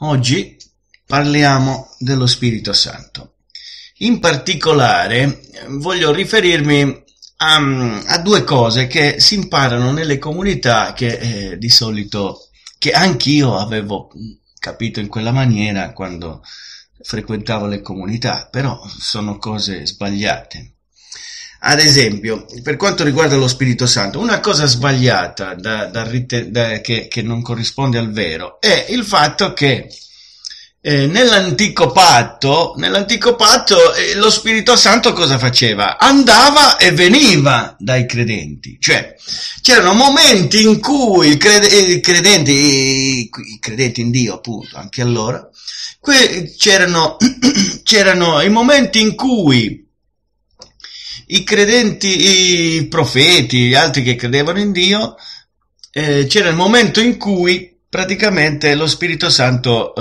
Oggi parliamo dello Spirito Santo. In particolare voglio riferirmi a due cose che si imparano nelle comunità che di solito, che anch'io avevo capito in quella maniera quando frequentavo le comunità, però sono cose sbagliate. Ad esempio, per quanto riguarda lo Spirito Santo, una cosa sbagliata che non corrisponde al vero è il fatto che nell'antico patto lo Spirito Santo cosa faceva? Andava e veniva dai credenti, cioè c'erano momenti in cui i credenti in Dio, appunto, anche allora, c'erano i momenti in cui i credenti, i profeti, gli altri che credevano in Dio, c'era il momento in cui praticamente lo Spirito Santo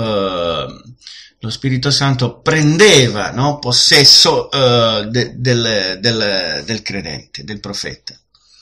prendeva, no, possesso del credente, del profeta.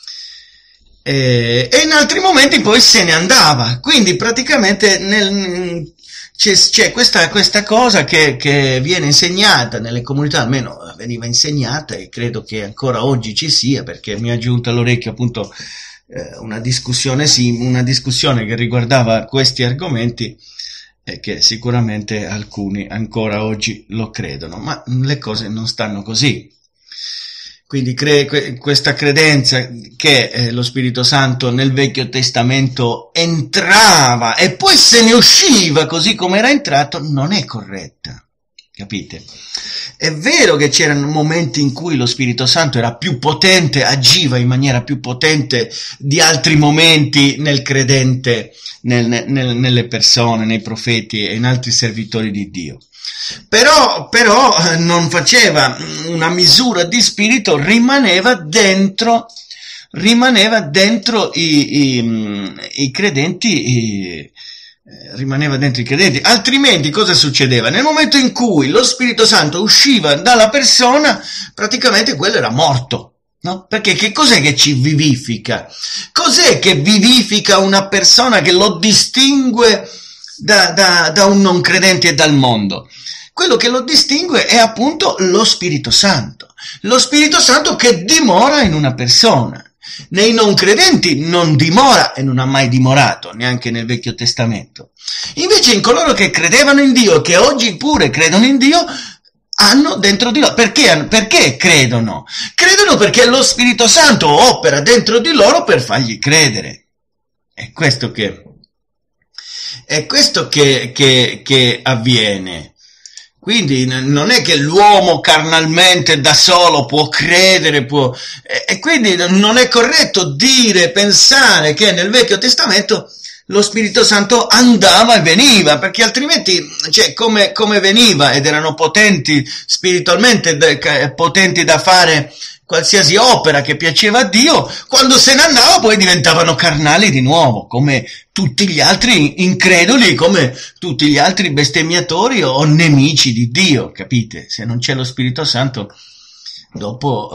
E in altri momenti poi se ne andava. Quindi praticamente c'è questa cosa che viene insegnata nelle comunità, almeno veniva insegnata, e credo che ancora oggi ci sia, perché mi è giunta all'orecchio appunto una discussione che riguardava questi argomenti, e che sicuramente alcuni ancora oggi lo credono, ma le cose non stanno così. Quindi questa credenza che lo Spirito Santo nel Vecchio Testamento entrava e poi se ne usciva così come era entrato non è corretta, capite? È vero che c'erano momenti in cui lo Spirito Santo era più potente, agiva in maniera più potente di altri momenti nel credente, nelle persone, nei profeti e in altri servitori di Dio. Però non faceva una misura di spirito, rimaneva dentro i credenti, altrimenti cosa succedeva? Nel momento in cui lo Spirito Santo usciva dalla persona, praticamente quello era morto. No? Perché che cos'è che ci vivifica? Cos'è che vivifica una persona, che lo distingue da un non credente e dal mondo? Quello che lo distingue è appunto lo Spirito Santo che dimora in una persona. Nei non credenti non dimora e non ha mai dimorato, neanche nel Vecchio Testamento. Invece in coloro che credevano in Dio, che oggi pure credono in Dio, hanno dentro di loro. Perché credono? Credono perché lo Spirito Santo opera dentro di loro per fargli credere. È questo che avviene. Quindi non è che l'uomo carnalmente da solo può credere, e quindi non è corretto pensare che nel Vecchio Testamento lo Spirito Santo andava e veniva, perché altrimenti, come veniva ed erano potenti spiritualmente, potenti da fare qualsiasi opera che piaceva a Dio, quando se ne andava poi diventavano carnali di nuovo, come tutti gli altri increduli, come tutti gli altri bestemmiatori o nemici di Dio, capite? Se non c'è lo Spirito Santo, dopo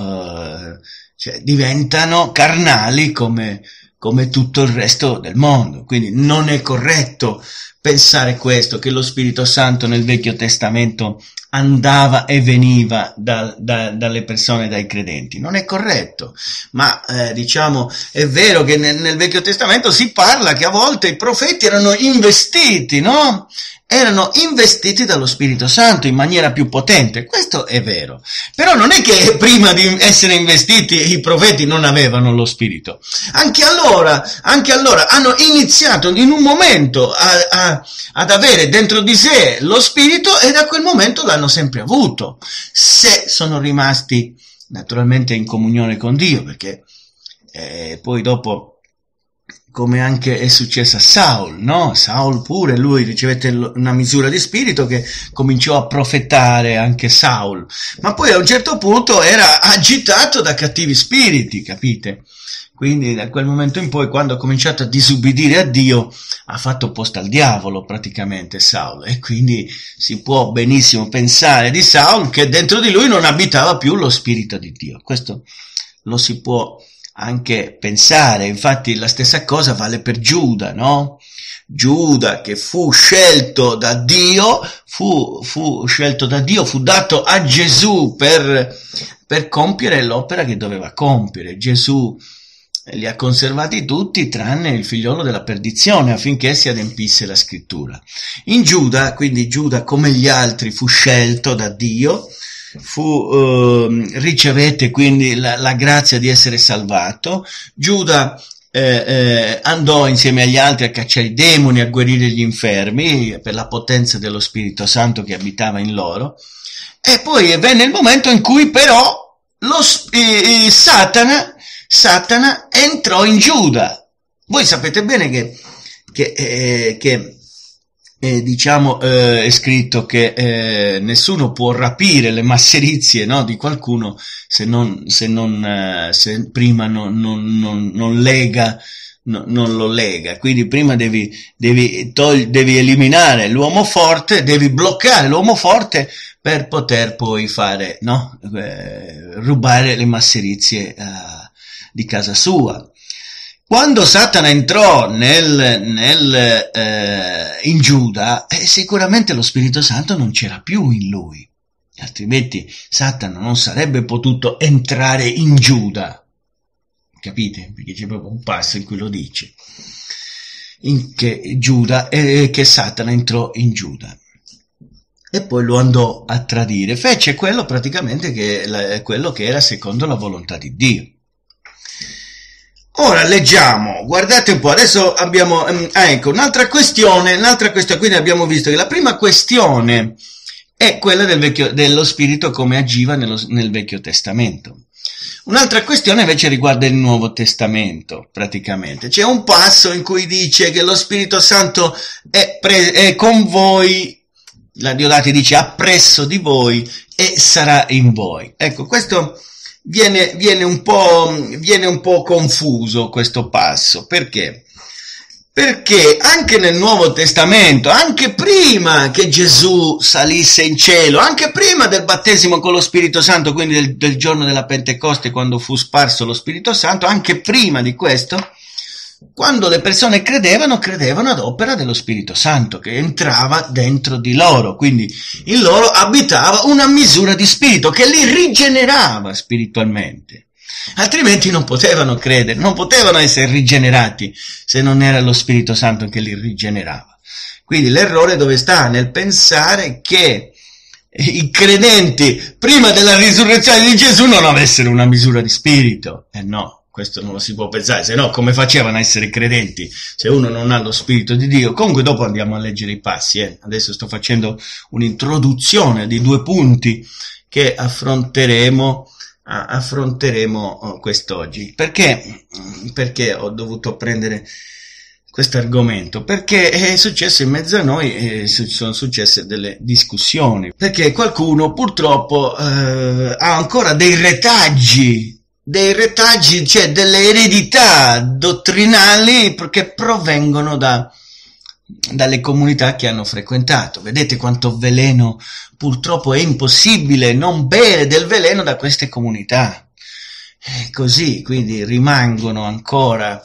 diventano carnali come tutto il resto del mondo. Quindi non è corretto pensare questo, che lo Spirito Santo nel Vecchio Testamento andava e veniva dalle persone, dai credenti. Non è corretto, ma è vero che nel Vecchio Testamento si parla che a volte i profeti erano investiti, no? Erano investiti dallo Spirito Santo in maniera più potente, questo è vero. Però non è che prima di essere investiti i profeti non avevano lo Spirito. Anche allora hanno iniziato in un momento ad avere dentro di sé lo Spirito, e da quel momento l'hanno sempre avuto, se sono rimasti naturalmente in comunione con Dio, perché poi dopo, come anche è successo a Saul, no? Saul pure, lui ricevette una misura di spirito che cominciò a profetare anche Saul, ma poi a un certo punto era agitato da cattivi spiriti, capite? Quindi da quel momento in poi, quando ha cominciato a disubbidire a Dio, ha fatto posto al diavolo praticamente Saul, e quindi si può benissimo pensare di Saul che dentro di lui non abitava più lo spirito di Dio. Questo lo si può anche pensare. Infatti la stessa cosa vale per Giuda, no? Giuda che fu scelto da Dio, fu dato a Gesù per compiere l'opera che doveva compiere. Gesù li ha conservati tutti tranne il figliolo della perdizione, affinché si adempisse la scrittura. In Giuda, quindi Giuda come gli altri fu scelto da Dio, ricevette quindi la grazia di essere salvato. Giuda andò insieme agli altri a cacciare i demoni, a guarire gli infermi per la potenza dello Spirito Santo che abitava in loro. E poi venne il momento in cui però Satana entrò in Giuda. Voi sapete bene che è scritto che nessuno può rapire le masserizie, no, di qualcuno se prima non lega, non lo lega. Quindi prima devi eliminare l'uomo forte, devi bloccare l'uomo forte per poter poi fare, no, rubare le masserizie di casa sua. Quando Satana entrò in Giuda, sicuramente lo Spirito Santo non c'era più in lui, altrimenti Satana non sarebbe potuto entrare in Giuda, capite? Perché c'è proprio un passo in cui lo dice, che Satana entrò in Giuda e poi lo andò a tradire, fece quello praticamente quello che era secondo la volontà di Dio. Ora leggiamo, guardate un po', adesso abbiamo, ecco, un'altra questione, quindi abbiamo visto che la prima questione è quella dello Spirito come agiva nel Vecchio Testamento. Un'altra questione invece riguarda il Nuovo Testamento, praticamente. C'è un passo in cui dice che lo Spirito Santo è con voi, la Diodati dice appresso di voi e sarà in voi. Ecco, questo viene un po' confuso questo passo. Perché? Perché anche nel Nuovo Testamento, anche prima che Gesù salisse in cielo, anche prima del battesimo con lo Spirito Santo, quindi del giorno della Pentecoste, quando fu sparso lo Spirito Santo, anche prima di questo, quando le persone credevano ad opera dello Spirito Santo che entrava dentro di loro, quindi in loro abitava una misura di spirito che li rigenerava spiritualmente. Altrimenti non potevano credere, non potevano essere rigenerati se non era lo Spirito Santo che li rigenerava. Quindi l'errore dove sta? Nel pensare che i credenti prima della risurrezione di Gesù non avessero una misura di spirito. No. Questo non lo si può pensare, se no come facevano a essere credenti se uno non ha lo Spirito di Dio? Comunque dopo andiamo a leggere i passi, Adesso sto facendo un'introduzione di 2 punti che affronteremo quest'oggi. Perché ho dovuto prendere questo argomento? Perché è successo in mezzo a noi, sono successe delle discussioni, perché qualcuno purtroppo ha ancora dei retaggi, cioè delle eredità dottrinali che provengono dalle comunità che hanno frequentato. Vedete quanto veleno, purtroppo è impossibile non bere del veleno da queste comunità. Così, quindi rimangono ancora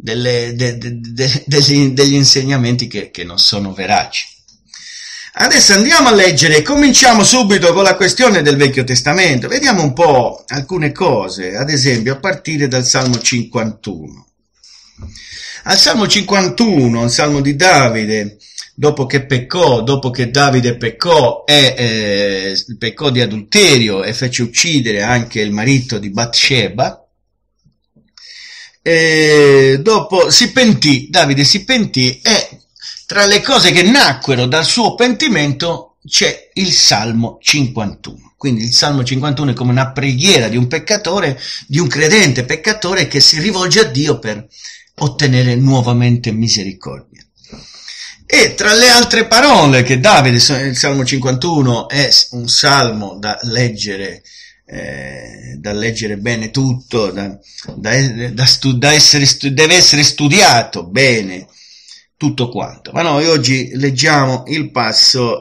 degli insegnamenti che non sono veraci. Adesso andiamo a leggere, cominciamo subito con la questione del Vecchio Testamento, vediamo un po' alcune cose, ad esempio a partire dal Salmo 51. Al Salmo 51, il Salmo di Davide, dopo che Davide peccò e peccò di adulterio e fece uccidere anche il marito di Batsheba, Davide si pentì e tra le cose che nacquero dal suo pentimento c'è il Salmo 51. Quindi il Salmo 51 è come una preghiera di un peccatore, di un credente peccatore che si rivolge a Dio per ottenere nuovamente misericordia. E tra le altre parole che Davide, il Salmo 51 è un salmo da leggere bene tutto, deve essere studiato bene tutto quanto. Ma noi oggi leggiamo il passo,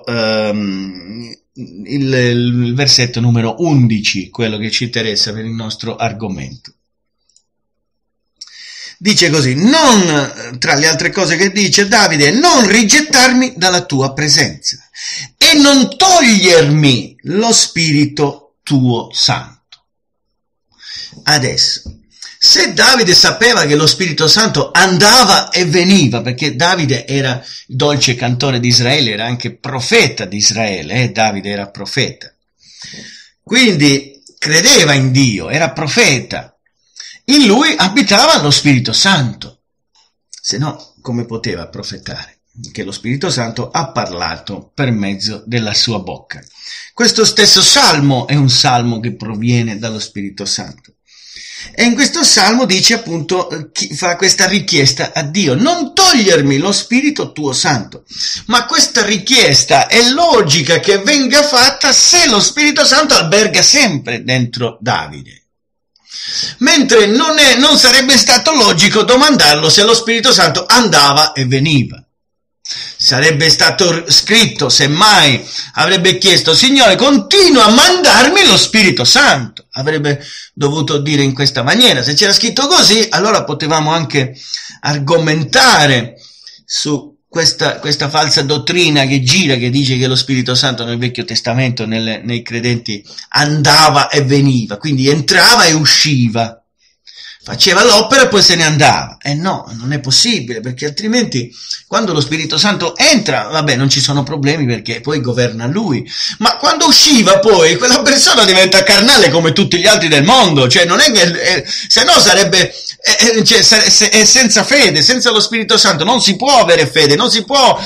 il versetto numero 11, quello che ci interessa per il nostro argomento. dice così, non, tra le altre cose che dice Davide, non rigettarmi dalla tua presenza e non togliermi lo Spirito tuo Santo. Adesso, se Davide sapeva che lo Spirito Santo andava e veniva, perché Davide era dolce cantore di Israele, era anche profeta di Israele, Davide era profeta, quindi credeva in Dio, era profeta, in lui abitava lo Spirito Santo, se no come poteva profetare? Che lo Spirito Santo ha parlato per mezzo della sua bocca. Questo stesso salmo è un salmo che proviene dallo Spirito Santo. E in questo salmo dice appunto, fa questa richiesta a Dio, non togliermi lo Spirito tuo Santo. Ma questa richiesta è logica che venga fatta se lo Spirito Santo alberga sempre dentro Davide. Mentre non sarebbe stato logico domandarlo se lo Spirito Santo andava e veniva. Sarebbe stato scritto, semmai avrebbe chiesto, Signore, continua a mandarmi lo Spirito Santo. Avrebbe dovuto dire in questa maniera. Se c'era scritto così, allora potevamo anche argomentare su questa falsa dottrina che gira, che dice che lo Spirito Santo nel Vecchio Testamento, nei credenti, andava e veniva, quindi entrava e usciva. Faceva l'opera e poi se ne andava. No, non è possibile, perché altrimenti quando lo Spirito Santo entra, vabbè, non ci sono problemi perché poi governa lui. Ma quando usciva poi, quella persona diventa carnale come tutti gli altri del mondo. Cioè, non è che, se no sarebbe, è senza fede, senza lo Spirito Santo non si può avere fede, non si può,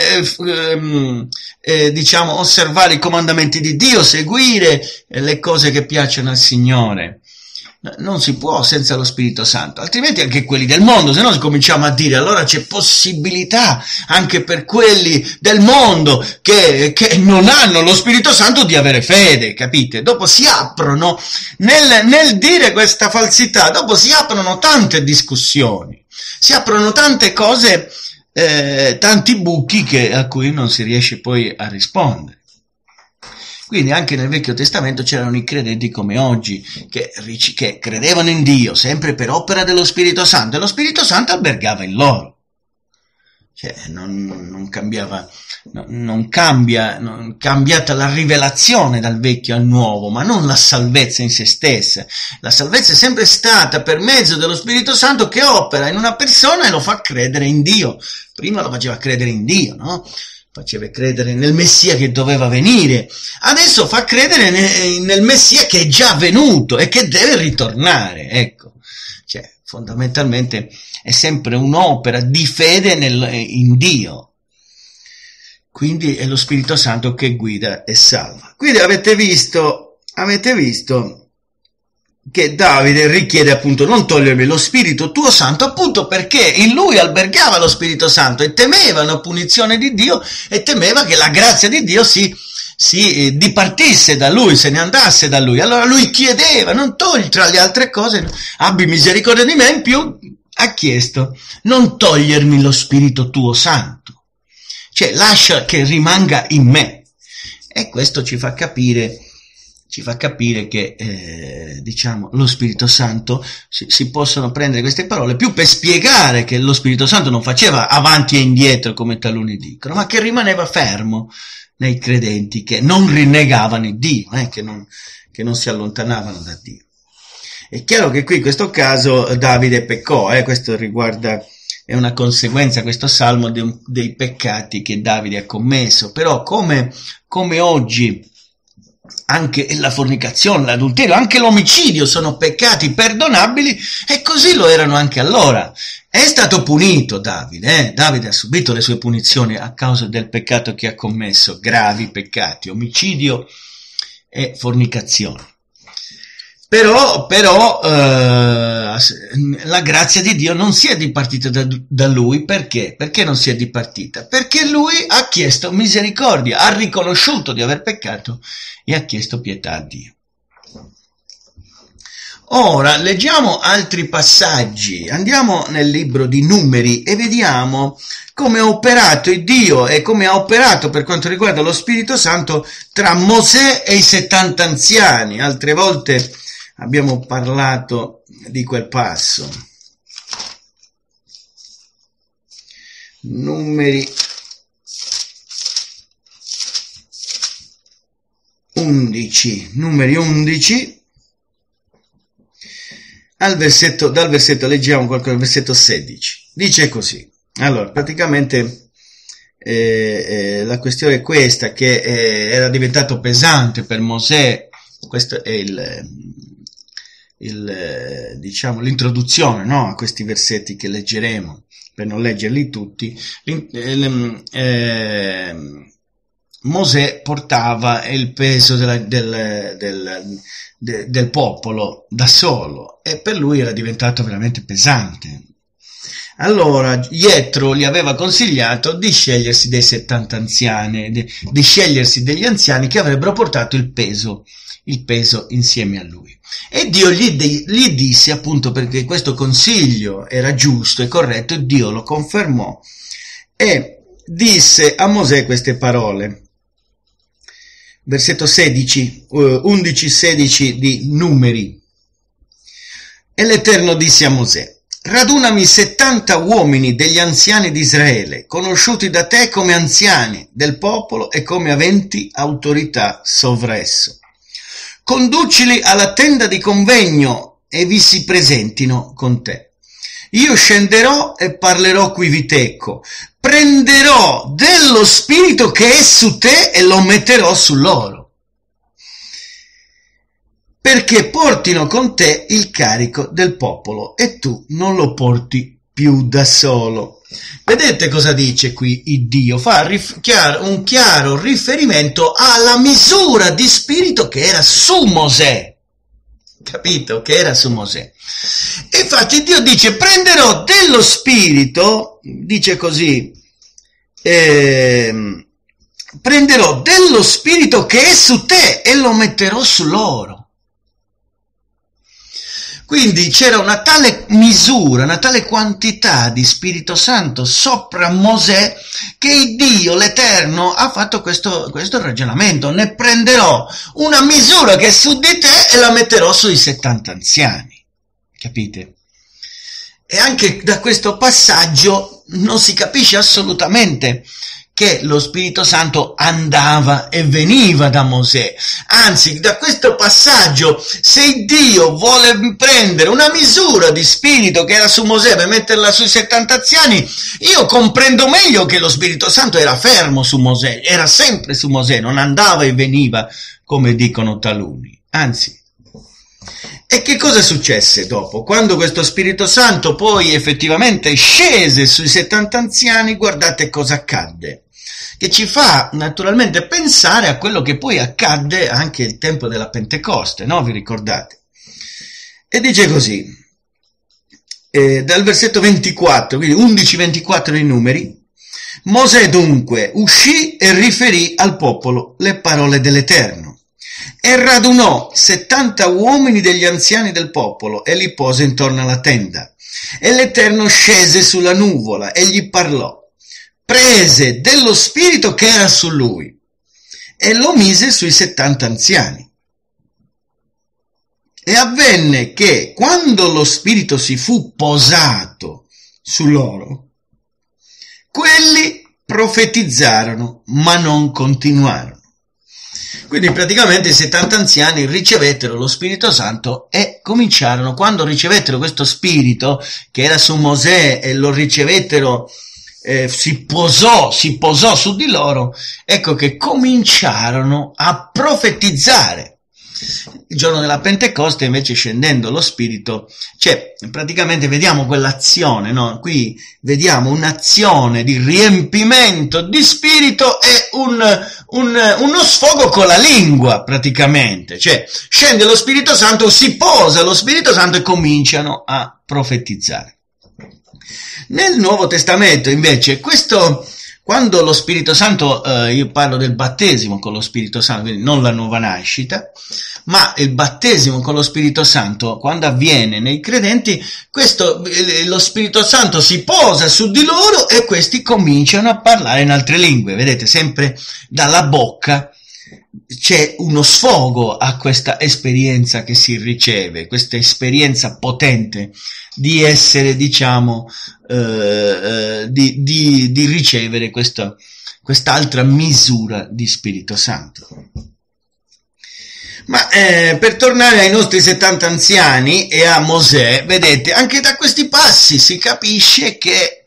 diciamo, osservare i comandamenti di Dio, seguire le cose che piacciono al Signore. Non si può senza lo Spirito Santo, altrimenti anche quelli del mondo, se no cominciamo a dire, allora c'è possibilità anche per quelli del mondo che non hanno lo Spirito Santo di avere fede, capite? Dopo si aprono, nel dire questa falsità, dopo si aprono tante discussioni, si aprono tante cose, tanti buchi a cui non si riesce poi a rispondere. Quindi anche nel Vecchio Testamento c'erano i credenti come oggi, che credevano in Dio, sempre per opera dello Spirito Santo, e lo Spirito Santo albergava in loro. Cioè, non cambiata la rivelazione dal vecchio al nuovo, ma non la salvezza in se stessa. La salvezza è sempre stata per mezzo dello Spirito Santo che opera in una persona e lo fa credere in Dio. Prima lo faceva credere in Dio, no? Faceva credere nel Messia che doveva venire, adesso fa credere nel Messia che è già venuto e che deve ritornare, ecco. Cioè, fondamentalmente è sempre un'opera di fede in Dio. Quindi è lo Spirito Santo che guida e salva. Quindi avete visto che Davide richiede appunto non togliermi lo Spirito tuo Santo, appunto perché in lui albergava lo Spirito Santo e temeva una punizione di Dio e temeva che la grazia di Dio si dipartisse da lui, se ne andasse da lui. Allora lui chiedeva, non togli, tra le altre cose, abbi misericordia di me, in più ha chiesto non togliermi lo Spirito tuo Santo, cioè lascia che rimanga in me. E questo ci fa capire che diciamo lo Spirito Santo, si possono prendere queste parole più per spiegare che lo Spirito Santo non faceva avanti e indietro come taluni dicono, ma che rimaneva fermo nei credenti, che non rinnegavano Dio, che non si allontanavano da Dio. È chiaro che qui in questo caso Davide peccò, questo riguarda, è una conseguenza, questo salmo, dei peccati che Davide ha commesso, però come oggi anche la fornicazione, l'adulterio, anche l'omicidio sono peccati perdonabili, e così lo erano anche allora. È stato punito Davide, Davide ha subito le sue punizioni a causa del peccato che ha commesso, gravi peccati, omicidio e fornicazione. Però la grazia di Dio non si è dipartita da lui. Perché? Perché non si è dipartita? Perché lui ha chiesto misericordia, ha riconosciuto di aver peccato e ha chiesto pietà a Dio. Ora leggiamo altri passaggi, andiamo nel libro di Numeri e vediamo come ha operato Dio e come ha operato per quanto riguarda lo Spirito Santo tra Mosè e i 70 anziani. Altre volte abbiamo parlato di quel passo. Numeri 11, dal versetto leggiamo qualcosa, versetto 16. Dice così. Allora, praticamente la questione è questa, che era diventato pesante per Mosè. Questo è diciamo l'introduzione, no, a questi versetti che leggeremo, per non leggerli tutti. Mosè portava il peso del popolo da solo, e per lui era diventato veramente pesante. Allora Jethro gli aveva consigliato di scegliersi dei 70 anziani, di scegliersi degli anziani che avrebbero portato il peso insieme a lui. E Dio gli disse, appunto, perché questo consiglio era giusto e corretto, e Dio lo confermò e disse a Mosè queste parole. Versetto 16, 11-16 di Numeri. E l'Eterno disse a Mosè: radunami 70 uomini degli anziani di Israele, conosciuti da te come anziani del popolo e come aventi autorità sovra esso. Conducili alla tenda di convegno e vi si presentino con te. Io scenderò e parlerò quiviteco. Prenderò dello spirito che è su te e lo metterò su loro, perché portino con te il carico del popolo e tu non lo porti più da solo. Vedete cosa dice qui il Dio? Fa un chiaro riferimento alla misura di spirito che era su Mosè. Capito? Che era su Mosè. E infatti Dio dice: prenderò dello spirito, dice così, prenderò dello spirito che è su te e lo metterò su loro. Quindi c'era una tale misura, una tale quantità di Spirito Santo sopra Mosè, che Dio, l'Eterno, ha fatto questo ragionamento. Ne prenderò una misura che è su di te e la metterò sui 70 anziani. Capite? E anche da questo passaggio non si capisce assolutamente che lo Spirito Santo andava e veniva da Mosè. Anzi, da questo passaggio, se Dio vuole prendere una misura di spirito che era su Mosè per metterla sui 70 anziani, io comprendo meglio che lo Spirito Santo era fermo su Mosè, era sempre su Mosè, non andava e veniva come dicono taluni. Anzi, e che cosa successe dopo? Quando questo Spirito Santo poi effettivamente scese sui 70 anziani, guardate cosa accadde, che ci fa naturalmente pensare a quello che poi accadde anche il tempo della Pentecoste, no? Vi ricordate? E dice così, dal versetto 24, quindi 11-24 dei Numeri: Mosè dunque uscì e riferì al popolo le parole dell'Eterno. E radunò 70 uomini degli anziani del popolo e li pose intorno alla tenda. E l'Eterno scese sulla nuvola e gli parlò. Prese dello spirito che era su lui e lo mise sui 70 anziani. E avvenne che quando lo spirito si fu posato su loro, quelli profetizzarono ma non continuarono. Quindi praticamente i 70 anziani ricevettero lo Spirito Santo e cominciarono, quando ricevettero questo spirito che era su Mosè e lo ricevettero, si posò su di loro, ecco che cominciarono a profetizzare. Il giorno della Pentecoste invece, scendendo lo Spirito, cioè praticamente vediamo quell'azione, no? Qui vediamo un'azione di riempimento di Spirito e uno sfogo con la lingua, praticamente, cioè scende lo Spirito Santo, si posa lo Spirito Santo e cominciano a profetizzare. Nel Nuovo Testamento invece quando lo Spirito Santo, io parlo del battesimo con lo Spirito Santo, quindi non la nuova nascita, ma il battesimo con lo Spirito Santo, quando avviene nei credenti, lo Spirito Santo si posa su di loro e questi cominciano a parlare in altre lingue, vedete, sempre dalla bocca c'è uno sfogo a questa esperienza che si riceve, questa esperienza potente di essere, diciamo, di ricevere quest'altra misura di Spirito Santo. Ma per tornare ai nostri 70 anziani e a Mosè, vedete, anche da questi passi si capisce che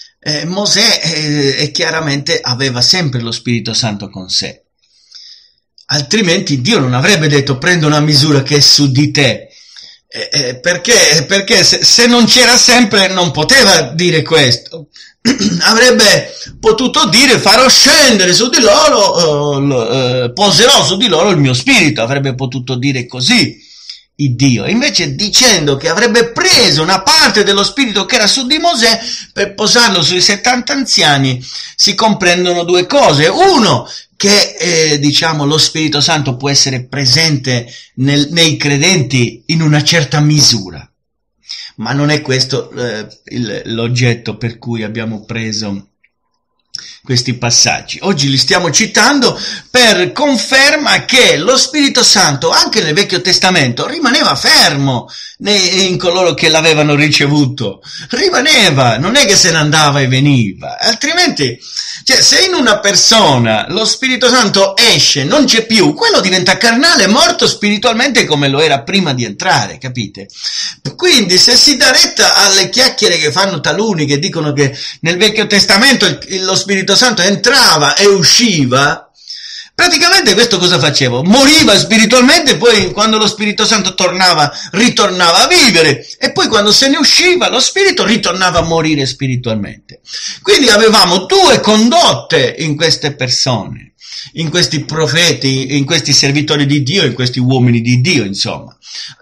Mosè chiaramente aveva sempre lo Spirito Santo con sé. Altrimenti Dio non avrebbe detto prendo una misura che è su di te, perché se non c'era sempre non poteva dire questo. Avrebbe potuto dire farò scendere su di loro, poserò su di loro il mio spirito, avrebbe potuto dire così il Dio, invece dicendo che avrebbe preso una parte dello spirito che era su di Mosè per posarlo sui 70 anziani, si comprendono due cose. Uno, che diciamo lo Spirito Santo può essere presente nei credenti in una certa misura, ma non è questo l'oggetto per cui abbiamo preso questi passaggi. Oggi li stiamo citando per conferma che lo Spirito Santo anche nel Vecchio Testamento rimaneva fermo in coloro che l'avevano ricevuto, rimaneva, non è che se ne andava e veniva, altrimenti, cioè, se in una persona lo Spirito Santo esce, non c'è più, quello diventa carnale, morto spiritualmente come lo era prima di entrare, capite? Quindi se si dà retta alle chiacchiere che fanno taluni che dicono che nel Vecchio Testamento lo Spirito Santo entrava e usciva, praticamente questo cosa faceva? Moriva spiritualmente, poi quando lo Spirito Santo ritornava a vivere, e poi quando se ne usciva lo Spirito ritornava a morire spiritualmente. Quindi avevamo due condotte in queste persone, in questi profeti, in questi servitori di Dio, in questi uomini di Dio, insomma.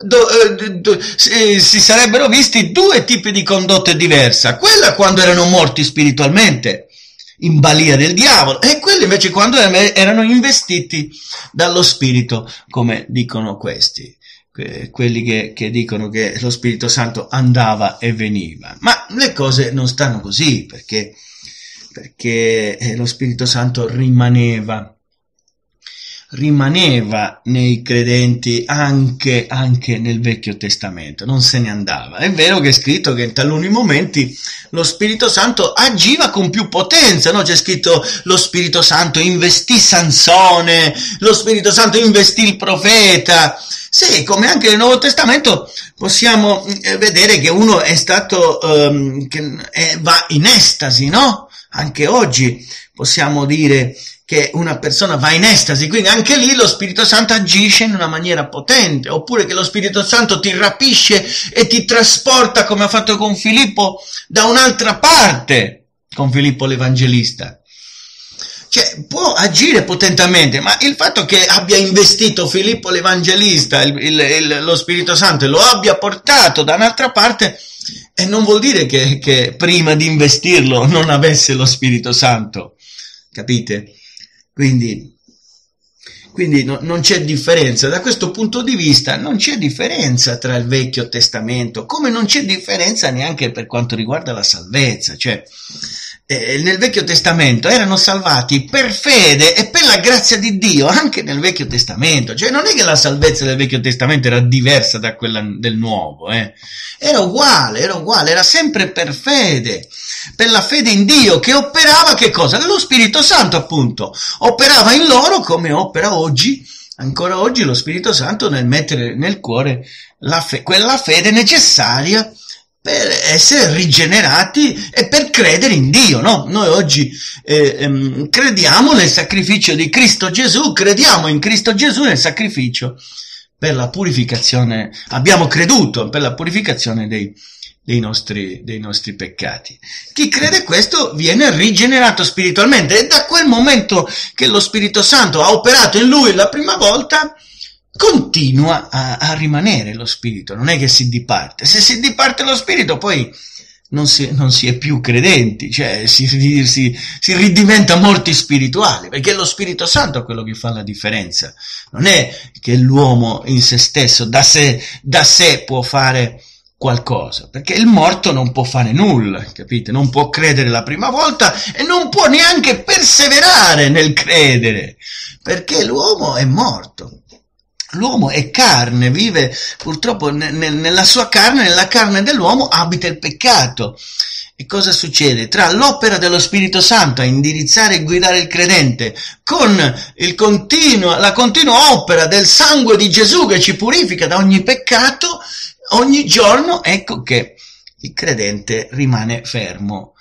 Si sarebbero visti due tipi di condotte diverse, quella quando erano morti spiritualmente, in balia del diavolo, e quelli invece quando erano investiti dallo Spirito, come dicono questi, quelli che dicono che lo Spirito Santo andava e veniva. Ma le cose non stanno così, perché lo Spirito Santo rimaneva nei credenti anche nel Vecchio Testamento, non se ne andava. È vero che è scritto che in taluni momenti lo Spirito Santo agiva con più potenza, no? C'è scritto lo Spirito Santo investì Sansone, lo Spirito Santo investì il profeta. Sì, come anche nel Nuovo Testamento possiamo vedere che uno è stato, va in estasi, no? Anche oggi possiamo dire che una persona va in estasi, quindi anche lì lo Spirito Santo agisce in una maniera potente, oppure che lo Spirito Santo ti rapisce e ti trasporta, come ha fatto con Filippo, da un'altra parte, con Filippo l'Evangelista. Cioè, può agire potentemente, ma il fatto che abbia investito Filippo l'Evangelista, lo Spirito Santo, e lo abbia portato da un'altra parte, e non vuol dire che prima di investirlo non avesse lo Spirito Santo, capite? Quindi non c'è differenza, da questo punto di vista non c'è differenza tra il Vecchio Testamento, come non c'è differenza neanche per quanto riguarda la salvezza, cioè nel Vecchio Testamento erano salvati per fede e per la grazia di Dio, anche nel Vecchio Testamento, cioè non è che la salvezza del Vecchio Testamento era diversa da quella del Nuovo, era uguale, era sempre per fede, per la fede in Dio, che operava che cosa? Lo Spirito Santo, appunto, operava in loro come opera oggi, ancora oggi, lo Spirito Santo nel mettere nel cuore quella fede necessaria per essere rigenerati e per credere in Dio, no? Noi oggi crediamo nel sacrificio di Cristo Gesù, crediamo in Cristo Gesù nel sacrificio per la purificazione, abbiamo creduto per la purificazione dei nostri peccati. Chi crede questo viene rigenerato spiritualmente, e da quel momento che lo Spirito Santo ha operato in lui la prima volta, continua a rimanere lo spirito, non è che si diparte. Se si diparte lo spirito, poi non si è più credenti, cioè si ridiventa morti spirituali, perché è lo Spirito Santo è quello che fa la differenza. Non è che l'uomo in se stesso da sé può fare qualcosa, perché il morto non può fare nulla, capite? Non può credere la prima volta e non può neanche perseverare nel credere, perché l'uomo è morto. L'uomo è carne, vive purtroppo nella sua carne, nella carne dell'uomo abita il peccato. E cosa succede? Tra l'opera dello Spirito Santo a indirizzare e guidare il credente, con la continua opera del sangue di Gesù che ci purifica da ogni peccato, ogni giorno, ecco che il credente rimane fermo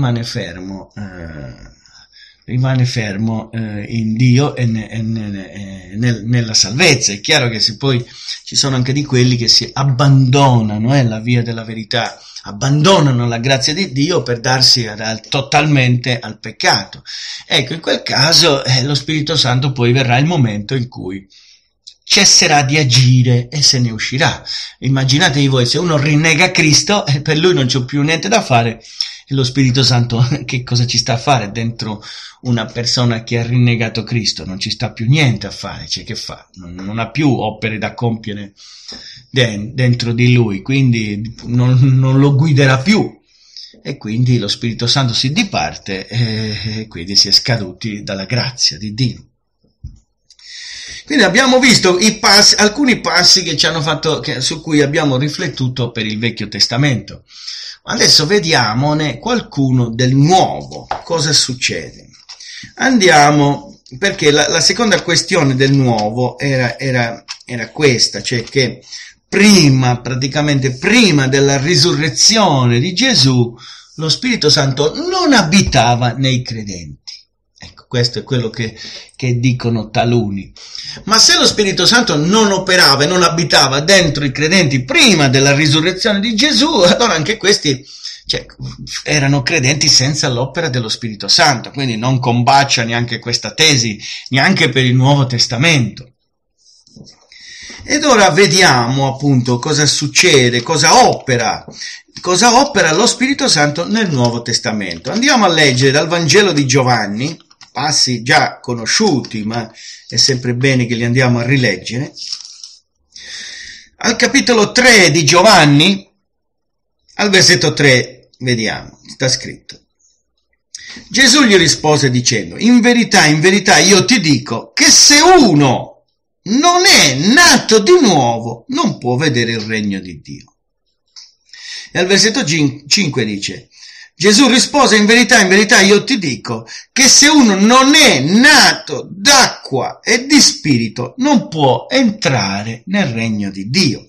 in Dio e nella salvezza. È chiaro che se poi ci sono anche di quelli che si abbandonano la via della verità, abbandonano la grazia di Dio per darsi totalmente al peccato. Ecco, in quel caso lo Spirito Santo poi verrà il momento in cui cesserà di agire e se ne uscirà. Immaginatevi voi, se uno rinnega Cristo e per lui non c'è più niente da fare, e lo Spirito Santo che cosa ci sta a fare dentro una persona che ha rinnegato Cristo? Non ci sta più niente a fare, cioè che fa? Non ha più opere da compiere dentro di lui, quindi non lo guiderà più, e quindi lo Spirito Santo si diparte e quindi si è scaduti dalla grazia di Dio. Quindi abbiamo visto alcuni passi che ci hanno fatto, su cui abbiamo riflettuto per il Vecchio Testamento. Adesso vediamone qualcuno del Nuovo. Cosa succede? Andiamo, perché la seconda questione del Nuovo era questa, cioè che praticamente prima della risurrezione di Gesù, lo Spirito Santo non abitava nei credenti. Ecco, questo è quello che dicono taluni. Ma se lo Spirito Santo non operava e non abitava dentro i credenti prima della risurrezione di Gesù, allora anche questi erano credenti senza l'opera dello Spirito Santo, quindi non combacia neanche questa tesi, neanche per il Nuovo Testamento. Ed ora vediamo appunto cosa succede, cosa opera lo Spirito Santo nel Nuovo Testamento. Andiamo a leggere dal Vangelo di Giovanni, passi già conosciuti, ma è sempre bene che li andiamo a rileggere. Al capitolo 3 di Giovanni, al versetto 3, vediamo, sta scritto: Gesù gli rispose dicendo: in verità, io ti dico che se uno non è nato di nuovo, non può vedere il regno di Dio. E al versetto 5 dice: Gesù rispose: in verità io ti dico che se uno non è nato d'acqua e di spirito non può entrare nel regno di Dio.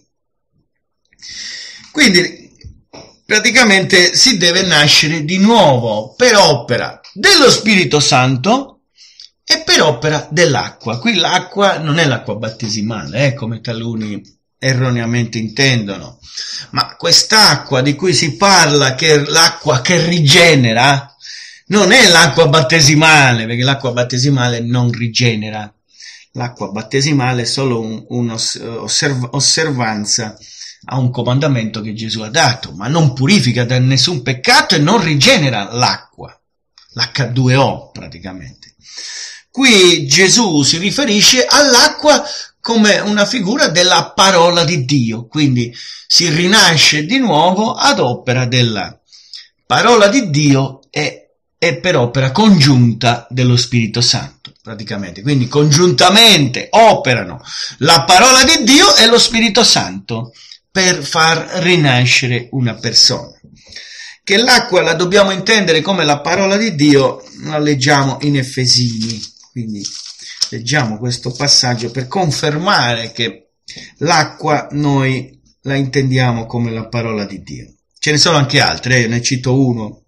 Quindi praticamente si deve nascere di nuovo per opera dello Spirito Santo e per opera dell'acqua. Qui l'acqua non è l'acqua battesimale, come taluni erroneamente intendono, ma quest'acqua di cui si parla, che è l'acqua che rigenera, non è l'acqua battesimale, perché l'acqua battesimale non rigenera. L'acqua battesimale è solo un'osservanza a un comandamento che Gesù ha dato, ma non purifica da nessun peccato e non rigenera l'acqua, l'H2O praticamente. Qui Gesù si riferisce all'acqua come una figura della parola di Dio, quindi si rinasce di nuovo ad opera della parola di Dio e per opera congiunta dello Spirito Santo, praticamente. Quindi congiuntamente operano la parola di Dio e lo Spirito Santo per far rinascere una persona. Che l'acqua la dobbiamo intendere come la parola di Dio, la leggiamo in Efesini, quindi leggiamo questo passaggio per confermare che l'acqua noi la intendiamo come la parola di Dio. Ce ne sono anche altre, io ne cito uno.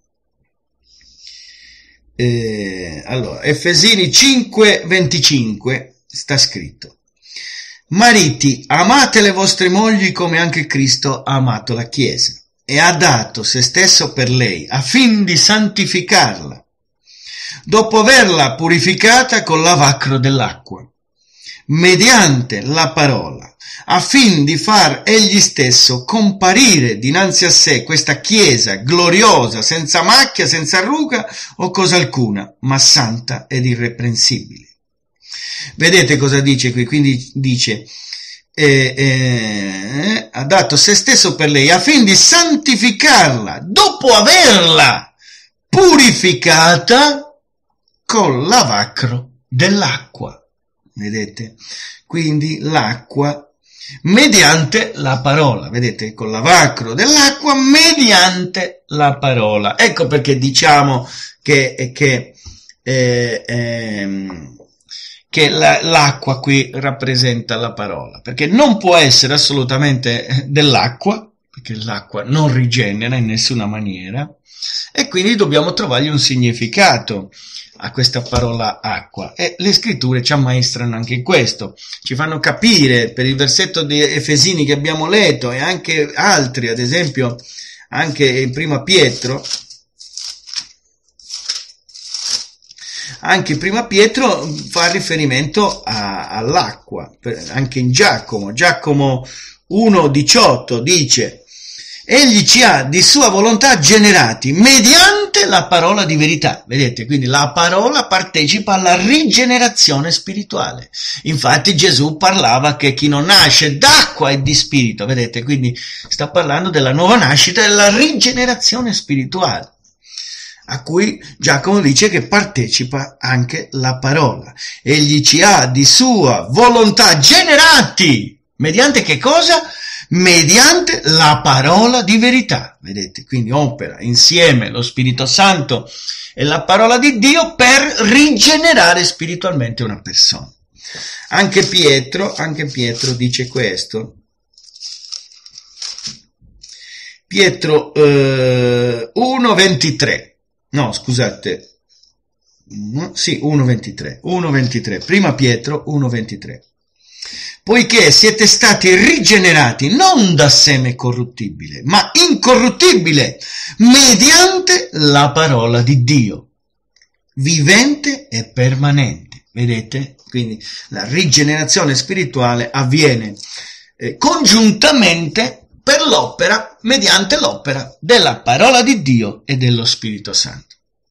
Allora, Efesini 5:25 sta scritto: Mariti, amate le vostre mogli come anche Cristo ha amato la Chiesa e ha dato se stesso per lei, affin di santificarla, dopo averla purificata col lavacro dell'acqua, mediante la parola, affin di far egli stesso comparire dinanzi a sé questa Chiesa gloriosa, senza macchia, senza ruga o cosa alcuna, ma santa ed irreprensibile. Vedete cosa dice qui? Quindi dice: ha dato se stesso per lei affin di santificarla dopo averla purificata col lavacro dell'acqua. Vedete? Quindi l'acqua mediante la parola, vedete, col lavacro dell'acqua mediante la parola. Ecco perché diciamo che l'acqua qui rappresenta la parola, perché non può essere assolutamente dell'acqua, perché l'acqua non rigenera in nessuna maniera, e quindi dobbiamo trovargli un significato a questa parola acqua, e le scritture ci ammaestrano anche in questo, ci fanno capire per il versetto di Efesini che abbiamo letto e anche altri, ad esempio anche in Prima Pietro. Anche Prima Pietro fa riferimento all'acqua, anche in Giacomo 1,18 dice: egli ci ha di sua volontà generati mediante la parola di verità. Vedete, quindi la parola partecipa alla rigenerazione spirituale. Infatti Gesù parlava che chi non nasce d'acqua e di spirito, vedete, quindi sta parlando della nuova nascita e della rigenerazione spirituale, a cui Giacomo dice che partecipa anche la parola. Egli ci ha di sua volontà generati, mediante che cosa? Mediante la parola di verità. Vedete, quindi opera insieme lo Spirito Santo e la parola di Dio per rigenerare spiritualmente una persona. Anche Pietro dice questo. Pietro 1,23. No, scusate. Sì, 1,23. Prima Pietro 1,23. Poiché siete stati rigenerati non da seme corruttibile, ma incorruttibile, mediante la parola di Dio, vivente e permanente. Vedete? Quindi la rigenerazione spirituale avviene congiuntamente mediante l'opera della parola di Dio e dello Spirito Santo.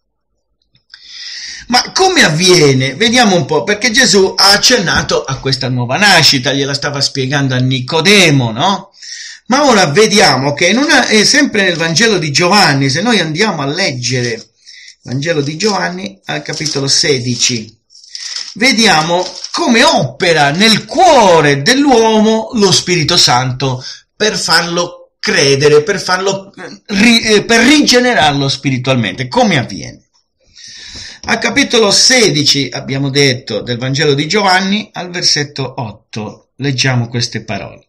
Ma come avviene? Vediamo un po', perché Gesù ha accennato a questa nuova nascita, gliela stava spiegando a Nicodemo, no? Ma ora vediamo che sempre nel Vangelo di Giovanni, se noi andiamo a leggere il Vangelo di Giovanni al capitolo 16, vediamo come opera nel cuore dell'uomo lo Spirito Santo per farlo credere, per rigenerarlo spiritualmente. Come avviene? Al capitolo 16, abbiamo detto, del Vangelo di Giovanni, al versetto 8, leggiamo queste parole.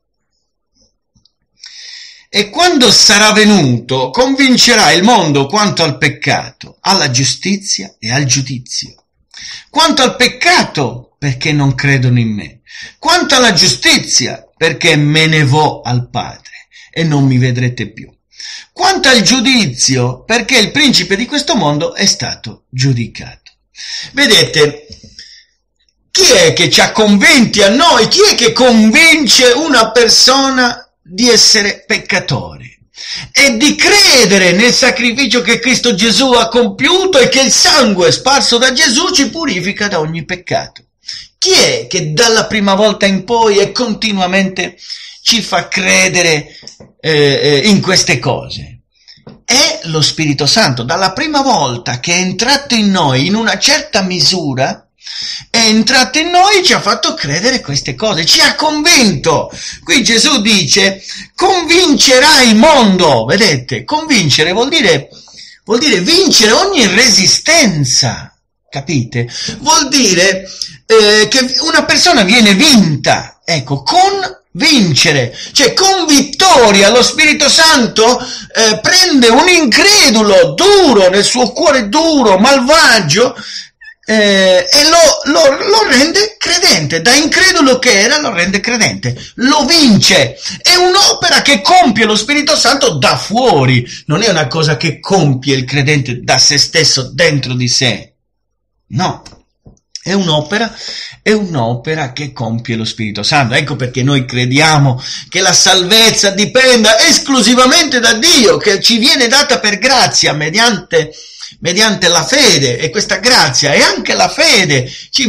E quando sarà venuto, convincerà il mondo quanto al peccato, alla giustizia e al giudizio. Quanto al peccato, perché non credono in me. Quanto alla giustizia, perché me ne vo al Padre e non mi vedrete più. Quanto al giudizio, perché il principe di questo mondo è stato giudicato. Vedete, chi è che ci ha convinti a noi? Chi è che convince una persona di essere peccatore e di credere nel sacrificio che Cristo Gesù ha compiuto e che il sangue sparso da Gesù ci purifica da ogni peccato? Chi è che dalla prima volta in poi e continuamente ci fa credere in queste cose? È lo Spirito Santo. Dalla prima volta che è entrato in noi in una certa misura, è entrato in noi e ci ha fatto credere queste cose, ci ha convinto. Qui Gesù dice: convincerà il mondo. Vedete, convincere vuol dire vincere ogni resistenza, capite? Vuol dire che una persona viene vinta, ecco, con vincere, cioè con vittoria. Lo Spirito Santo prende un incredulo duro, nel suo cuore duro, malvagio, e lo rende credente. Da incredulo che era lo rende credente, lo vince. È un'opera che compie lo Spirito Santo da fuori, non è una cosa che compie il credente da se stesso, dentro di sé. No, È un'opera che compie lo Spirito Santo. Ecco perché noi crediamo che la salvezza dipenda esclusivamente da Dio, che ci viene data per grazia mediante la fede, e questa grazia e anche la fede ci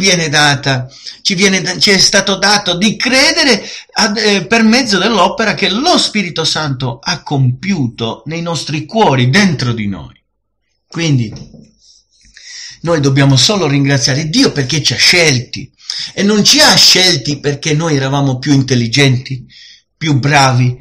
è stato dato di credere per mezzo dell'opera che lo Spirito Santo ha compiuto nei nostri cuori, dentro di noi. Quindi noi dobbiamo solo ringraziare Dio perché ci ha scelti, e non ci ha scelti perché noi eravamo più intelligenti, più bravi,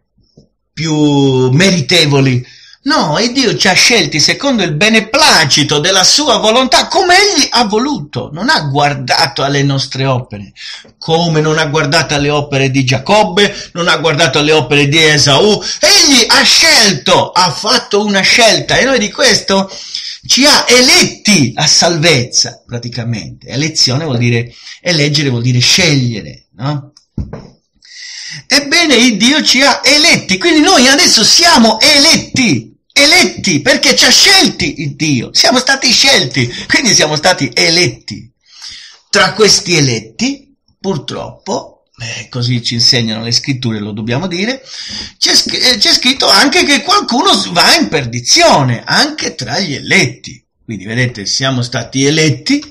più meritevoli. No, e Dio ci ha scelti secondo il beneplacito della sua volontà, come Egli ha voluto. Non ha guardato alle nostre opere, come non ha guardato alle opere di Giacobbe, non ha guardato alle opere di Esaù. Egli ha scelto, ha fatto una scelta, e noi di questo ci ha eletti a salvezza, praticamente. Elezione vuol dire, eleggere vuol dire scegliere, no? Ebbene, il Dio ci ha eletti, quindi noi adesso siamo eletti perché ci ha scelti il Dio, siamo stati scelti, quindi siamo stati eletti. Tra questi eletti, purtroppo, così ci insegnano le scritture, lo dobbiamo dire, c'è scritto anche che qualcuno va in perdizione, anche tra gli eletti. Quindi vedete, siamo stati eletti,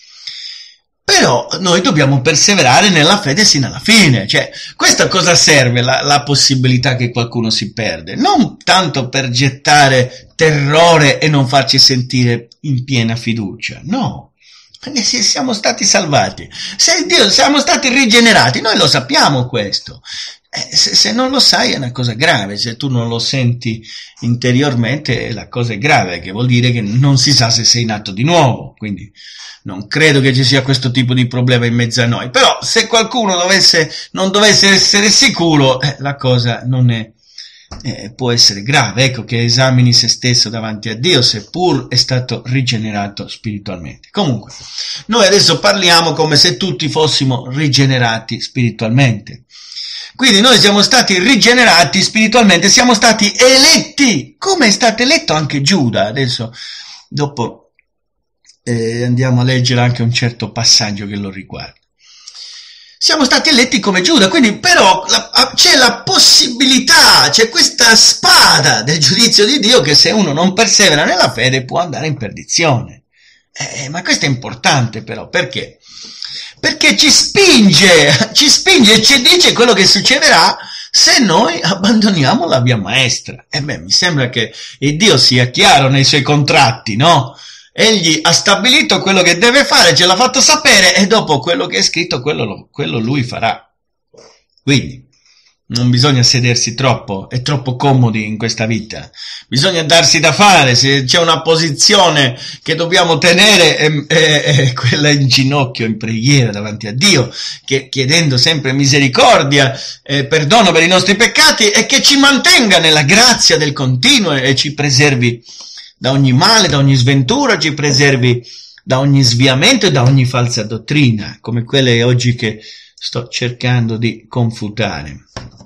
però noi dobbiamo perseverare nella fede sino alla fine. Cioè, questa cosa serve, la possibilità che qualcuno si perde? Non tanto per gettare terrore e non farci sentire in piena fiducia, no. Se siamo stati salvati, se Dio siamo stati rigenerati, noi lo sappiamo questo. Se non lo sai è una cosa grave, se tu non lo senti interiormente la cosa è grave, che vuol dire che non si sa se sei nato di nuovo, quindi non credo che ci sia questo tipo di problema in mezzo a noi. Però se qualcuno non dovesse essere sicuro, la cosa non è, può essere grave. Ecco che esamini se stesso davanti a Dio, seppur è stato rigenerato spiritualmente. Comunque, noi adesso parliamo come se tutti fossimo rigenerati spiritualmente. Quindi noi siamo stati rigenerati spiritualmente, siamo stati eletti, come è stato eletto anche Giuda. Adesso, dopo, andiamo a leggere anche un certo passaggio che lo riguarda. Siamo stati eletti come Giuda, quindi però c'è la possibilità, c'è questa spada del giudizio di Dio, che se uno non persevera nella fede può andare in perdizione. Ma questo è importante però, perché? Perché ci spinge e ci dice quello che succederà se noi abbandoniamo la via maestra. Mi sembra che il Dio sia chiaro nei suoi contratti, no? Egli ha stabilito quello che deve fare, ce l'ha fatto sapere, e dopo quello che è scritto, quello lui farà. Quindi non bisogna sedersi troppo, è troppo comodi in questa vita. Bisogna darsi da fare. Se c'è una posizione che dobbiamo tenere, è quella in ginocchio, in preghiera davanti a Dio, chiedendo sempre misericordia, perdono per i nostri peccati, e che ci mantenga nella grazia del continuo e ci preservi da ogni male, da ogni sventura, ci preservi da ogni sviamento e da ogni falsa dottrina, come quelle oggi che sto cercando di confutare.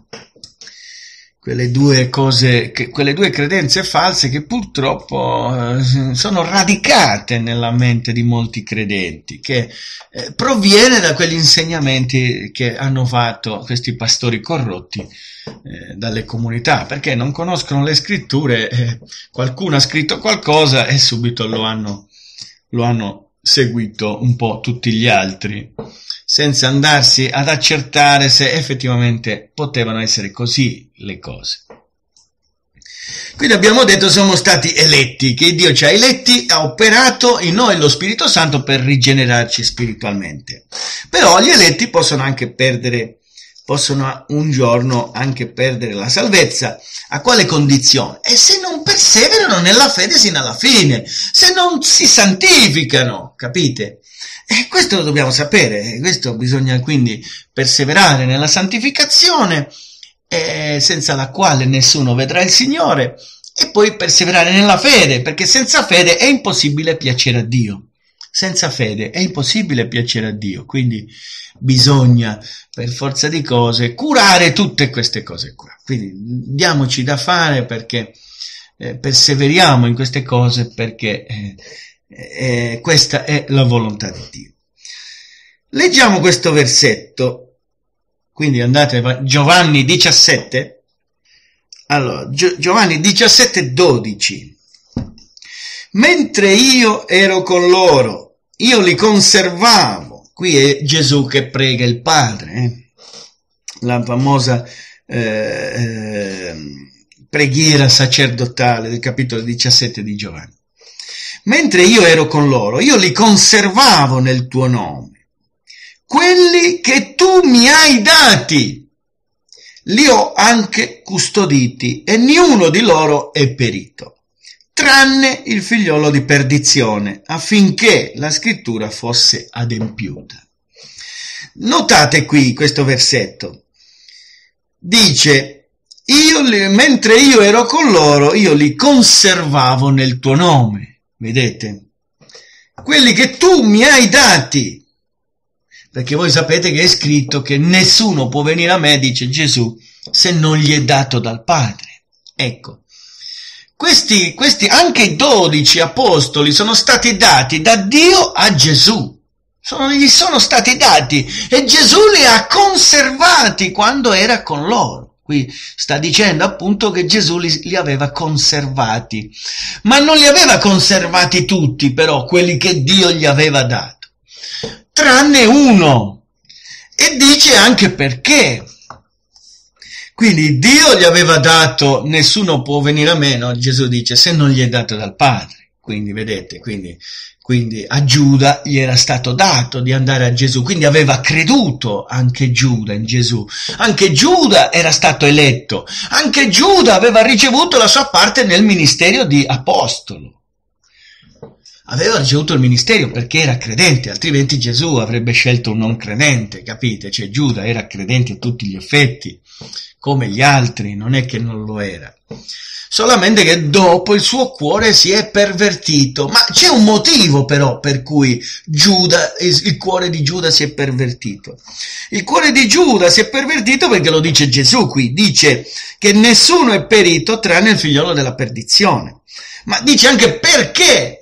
Quelle due credenze false che purtroppo sono radicate nella mente di molti credenti, che proviene da quegli insegnamenti che hanno fatto questi pastori corrotti dalle comunità, perché non conoscono le scritture, qualcuno ha scritto qualcosa e subito lo hanno seguito un po' tutti gli altri, senza andarsi ad accertare se effettivamente potevano essere così le cose. Quindi abbiamo detto siamo stati eletti, che Dio ci ha eletti, ha operato in noi lo Spirito Santo per rigenerarci spiritualmente. Però gli eletti possono un giorno anche perdere la salvezza. A quale condizione? E se non perseverano nella fede sino alla fine, se non si santificano, capite? E questo lo dobbiamo sapere, questo bisogna quindi perseverare nella santificazione, senza la quale nessuno vedrà il Signore, e poi perseverare nella fede, perché senza fede è impossibile piacere a Dio. Senza fede è impossibile piacere a Dio, quindi bisogna per forza di cose curare tutte queste cose qua. Quindi diamoci da fare perché perseveriamo in queste cose, perché questa è la volontà di Dio. Leggiamo questo versetto, quindi andate, Giovanni 17, allora, Giovanni 17, 12. Mentre io ero con loro, io li conservavo. Qui è Gesù che prega il Padre, la famosa preghiera sacerdotale del capitolo 17 di Giovanni. Mentre io ero con loro, io li conservavo nel tuo nome. Quelli che tu mi hai dati, li ho anche custoditi e niuno di loro è perito, tranne il figliolo di perdizione, affinché la scrittura fosse adempiuta. Notate qui questo versetto. Dice, mentre io ero con loro, io li conservavo nel tuo nome. Vedete? Quelli che tu mi hai dati. Perché voi sapete che è scritto che nessuno può venire a me, dice Gesù, se non gli è dato dal Padre. Ecco. Questi anche i 12 apostoli sono stati dati da Dio a Gesù. Gli sono stati dati e Gesù li ha conservati quando era con loro. Qui sta dicendo appunto che Gesù li aveva conservati, ma non li aveva conservati tutti però, quelli che Dio gli aveva dato, tranne uno, e dice anche perché. Quindi Dio gli aveva dato, nessuno può venire a me, no? Gesù dice, se non gli è dato dal Padre. Quindi vedete, quindi a Giuda gli era stato dato di andare a Gesù, quindi aveva creduto anche Giuda in Gesù, anche Giuda era stato eletto, anche Giuda aveva ricevuto la sua parte nel ministero di apostolo, aveva ricevuto il ministero perché era credente, altrimenti Gesù avrebbe scelto un non credente, capite? Cioè Giuda era credente a tutti gli effetti, come gli altri, non è che non lo era. Solamente che dopo il suo cuore si è pervertito, ma c'è un motivo però per cui il cuore di Giuda si è pervertito. Il cuore di Giuda si è pervertito perché lo dice Gesù qui, dice che nessuno è perito tranne il figliolo della perdizione, ma dice anche perché.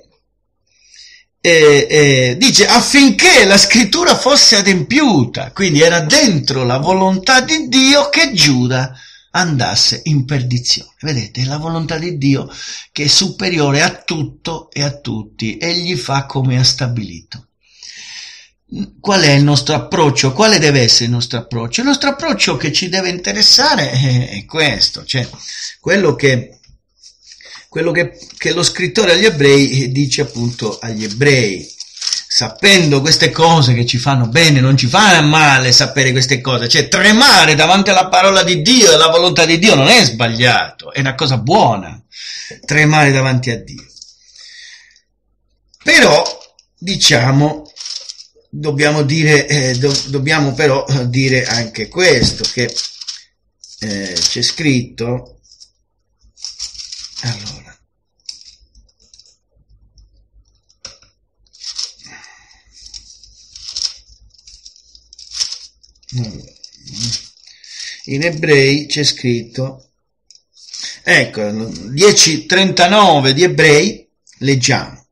Dice affinché la scrittura fosse adempiuta, quindi era dentro la volontà di Dio che Giuda andasse in perdizione. Vedete, è la volontà di Dio che è superiore a tutto e a tutti, egli fa come ha stabilito. Qual è il nostro approccio? Quale deve essere il nostro approccio? Il nostro approccio che ci deve interessare è questo, cioè quello che lo scrittore agli ebrei dice appunto agli ebrei, sapendo queste cose che ci fanno bene, non ci fa male sapere queste cose, cioè tremare davanti alla parola di Dio e alla volontà di Dio non è sbagliato, è una cosa buona, tremare davanti a Dio. Però, diciamo, dobbiamo però dire anche questo, che c'è scritto, allora, in Ebrei c'è scritto, ecco, 10:39 di Ebrei, leggiamo.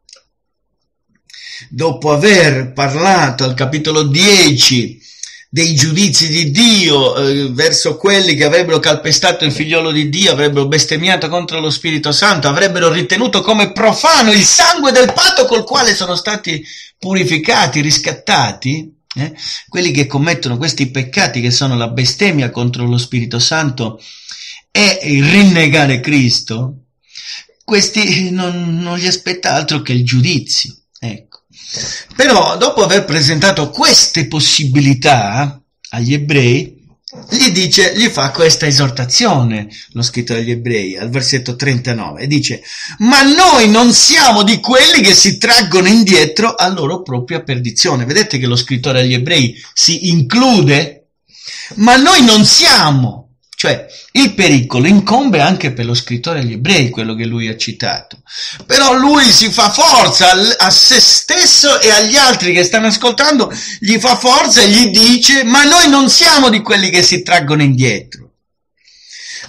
Dopo aver parlato al capitolo 10 dei giudizi di Dio verso quelli che avrebbero calpestato il figliolo di Dio, avrebbero bestemmiato contro lo Spirito Santo, avrebbero ritenuto come profano il sangue del patto col quale sono stati purificati, riscattati, quelli che commettono questi peccati che sono la bestemmia contro lo Spirito Santo e il rinnegare Cristo, questi non gli aspetta altro che il giudizio, ecco. Però dopo aver presentato queste possibilità agli ebrei, gli fa questa esortazione, lo scrittore agli ebrei, al versetto 39, e dice: ma noi non siamo di quelli che si traggono indietro a loro propria perdizione. Vedete che lo scrittore agli ebrei si include? Ma noi non siamo. Cioè, il pericolo incombe anche per lo scrittore agli ebrei, quello che lui ha citato. Però lui si fa forza a se stesso e agli altri che stanno ascoltando, gli fa forza e gli dice: ma noi non siamo di quelli che si traggono indietro.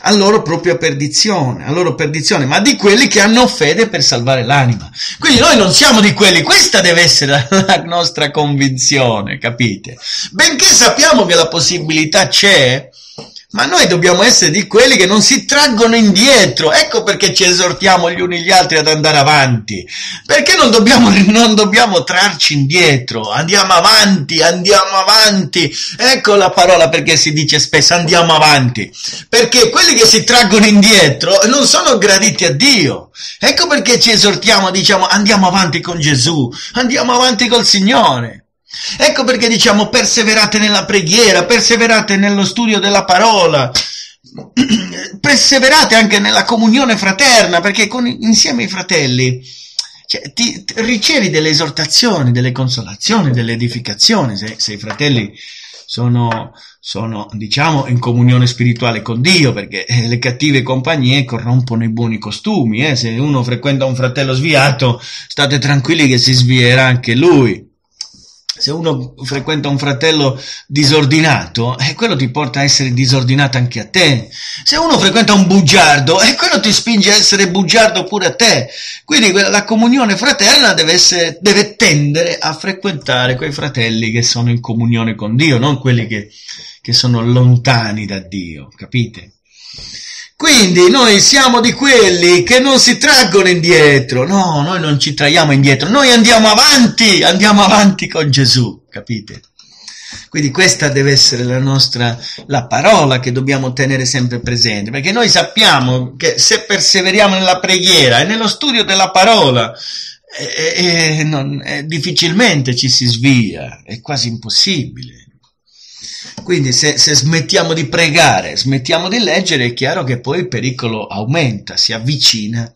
a loro propria perdizione, ma di quelli che hanno fede per salvare l'anima. Quindi noi non siamo di quelli, questa deve essere la nostra convinzione, capite? Benché sappiamo che la possibilità c'è, ma noi dobbiamo essere di quelli che non si traggono indietro. Ecco perché ci esortiamo gli uni gli altri ad andare avanti, perché non dobbiamo trarci indietro. Andiamo avanti. Ecco la parola perché si dice spesso andiamo avanti, perché quelli che si traggono indietro non sono graditi a Dio. Ecco perché ci esortiamo, diciamo andiamo avanti con Gesù, andiamo avanti col Signore. Ecco perché diciamo perseverate nella preghiera, perseverate nello studio della parola, perseverate anche nella comunione fraterna, perché insieme ai fratelli ti ricevi delle esortazioni, delle consolazioni, delle edificazioni, se i fratelli sono diciamo in comunione spirituale con Dio, perché le cattive compagnie corrompono i buoni costumi. Se uno frequenta un fratello sviato, state tranquilli che si svierà anche lui. Se uno frequenta un fratello disordinato, quello ti porta a essere disordinato anche a te. Se uno frequenta un bugiardo, quello ti spinge a essere bugiardo pure a te. Quindi la comunione fraterna deve tendere a frequentare quei fratelli che sono in comunione con Dio, non quelli che sono lontani da Dio, capite? Quindi noi siamo di quelli che non si traggono indietro. No, noi non ci traiamo indietro, noi andiamo avanti con Gesù, capite? Quindi questa deve essere la parola che dobbiamo tenere sempre presente, perché noi sappiamo che se perseveriamo nella preghiera e nello studio della parola, difficilmente ci si svia, è quasi impossibile. Quindi se smettiamo di pregare, smettiamo di leggere, è chiaro che poi il pericolo aumenta, si avvicina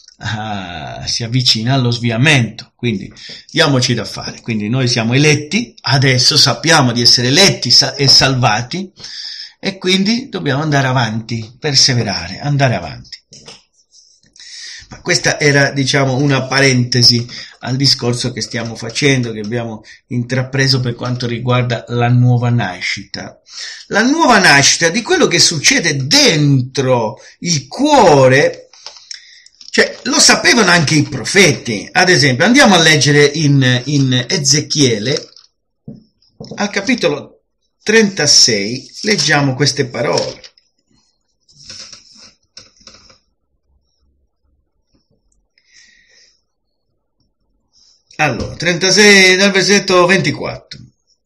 allo sviamento. Quindi diamoci da fare. Quindi noi siamo eletti, adesso sappiamo di essere eletti e salvati, e quindi dobbiamo andare avanti, perseverare, andare avanti. Ma questa era, diciamo, una parentesi al discorso che stiamo facendo, che abbiamo intrapreso per quanto riguarda la nuova nascita. La nuova nascita di quello che succede dentro il cuore, cioè lo sapevano anche i profeti. Ad esempio, andiamo a leggere in Ezechiele, al capitolo 36, leggiamo queste parole. Allora, 36 dal versetto 24.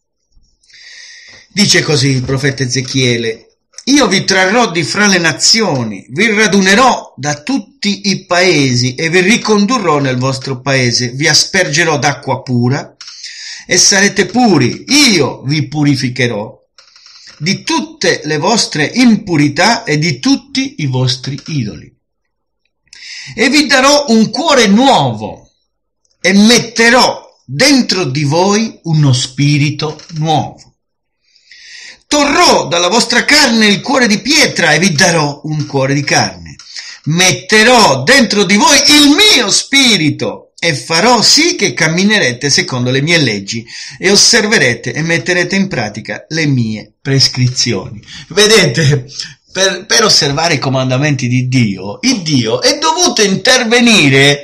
Dice così il profeta Ezechiele: io vi trarrò di fra le nazioni, vi radunerò da tutti i paesi e vi ricondurrò nel vostro paese, vi aspergerò d'acqua pura e sarete puri, io vi purificherò di tutte le vostre impurità e di tutti i vostri idoli. E vi darò un cuore nuovo e metterò dentro di voi uno spirito nuovo. Torrò dalla vostra carne il cuore di pietra e vi darò un cuore di carne. Metterò dentro di voi il mio spirito e farò sì che camminerete secondo le mie leggi e osserverete e metterete in pratica le mie prescrizioni. Vedete, per osservare i comandamenti di Dio, il Dio è dovuto intervenire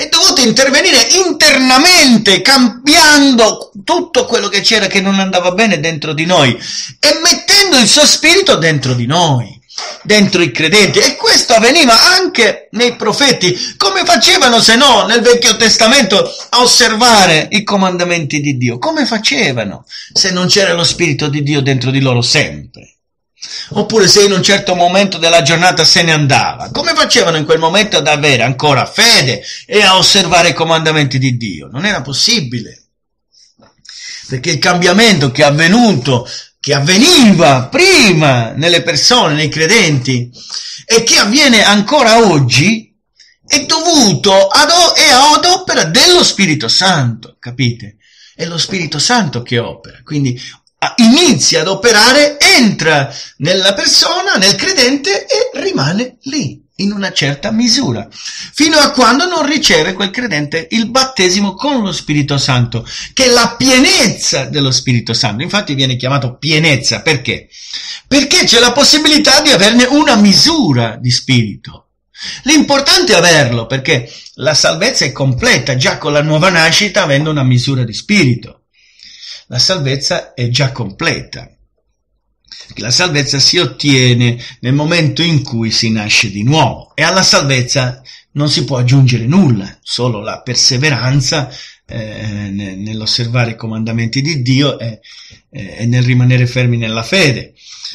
internamente, cambiando tutto quello che c'era che non andava bene dentro di noi e mettendo il suo spirito dentro di noi, dentro i credenti. E questo avveniva anche nei profeti. Come facevano se no nel Vecchio Testamento a osservare i comandamenti di Dio? Come facevano se non c'era lo spirito di Dio dentro di loro sempre? Oppure se in un certo momento della giornata se ne andava, come facevano in quel momento ad avere ancora fede e a osservare i comandamenti di Dio? Non era possibile, perché il cambiamento che avveniva prima nelle persone, nei credenti, e che avviene ancora oggi, è dovuto ad opera dello Spirito Santo, capite? È lo Spirito Santo che opera, quindi inizia ad operare, entra nella persona, nel credente, e rimane lì, in una certa misura, fino a quando non riceve quel credente il battesimo con lo Spirito Santo, che è la pienezza dello Spirito Santo. Infatti viene chiamato pienezza, perché? Perché c'è la possibilità di averne una misura di Spirito. L'importante è averlo, perché la salvezza è completa già con la nuova nascita, avendo una misura di Spirito. La salvezza è già completa. La salvezza si ottiene nel momento in cui si nasce di nuovo, e alla salvezza non si può aggiungere nulla, solo la perseveranza nell'osservare i comandamenti di Dio e nel rimanere fermi nella fede.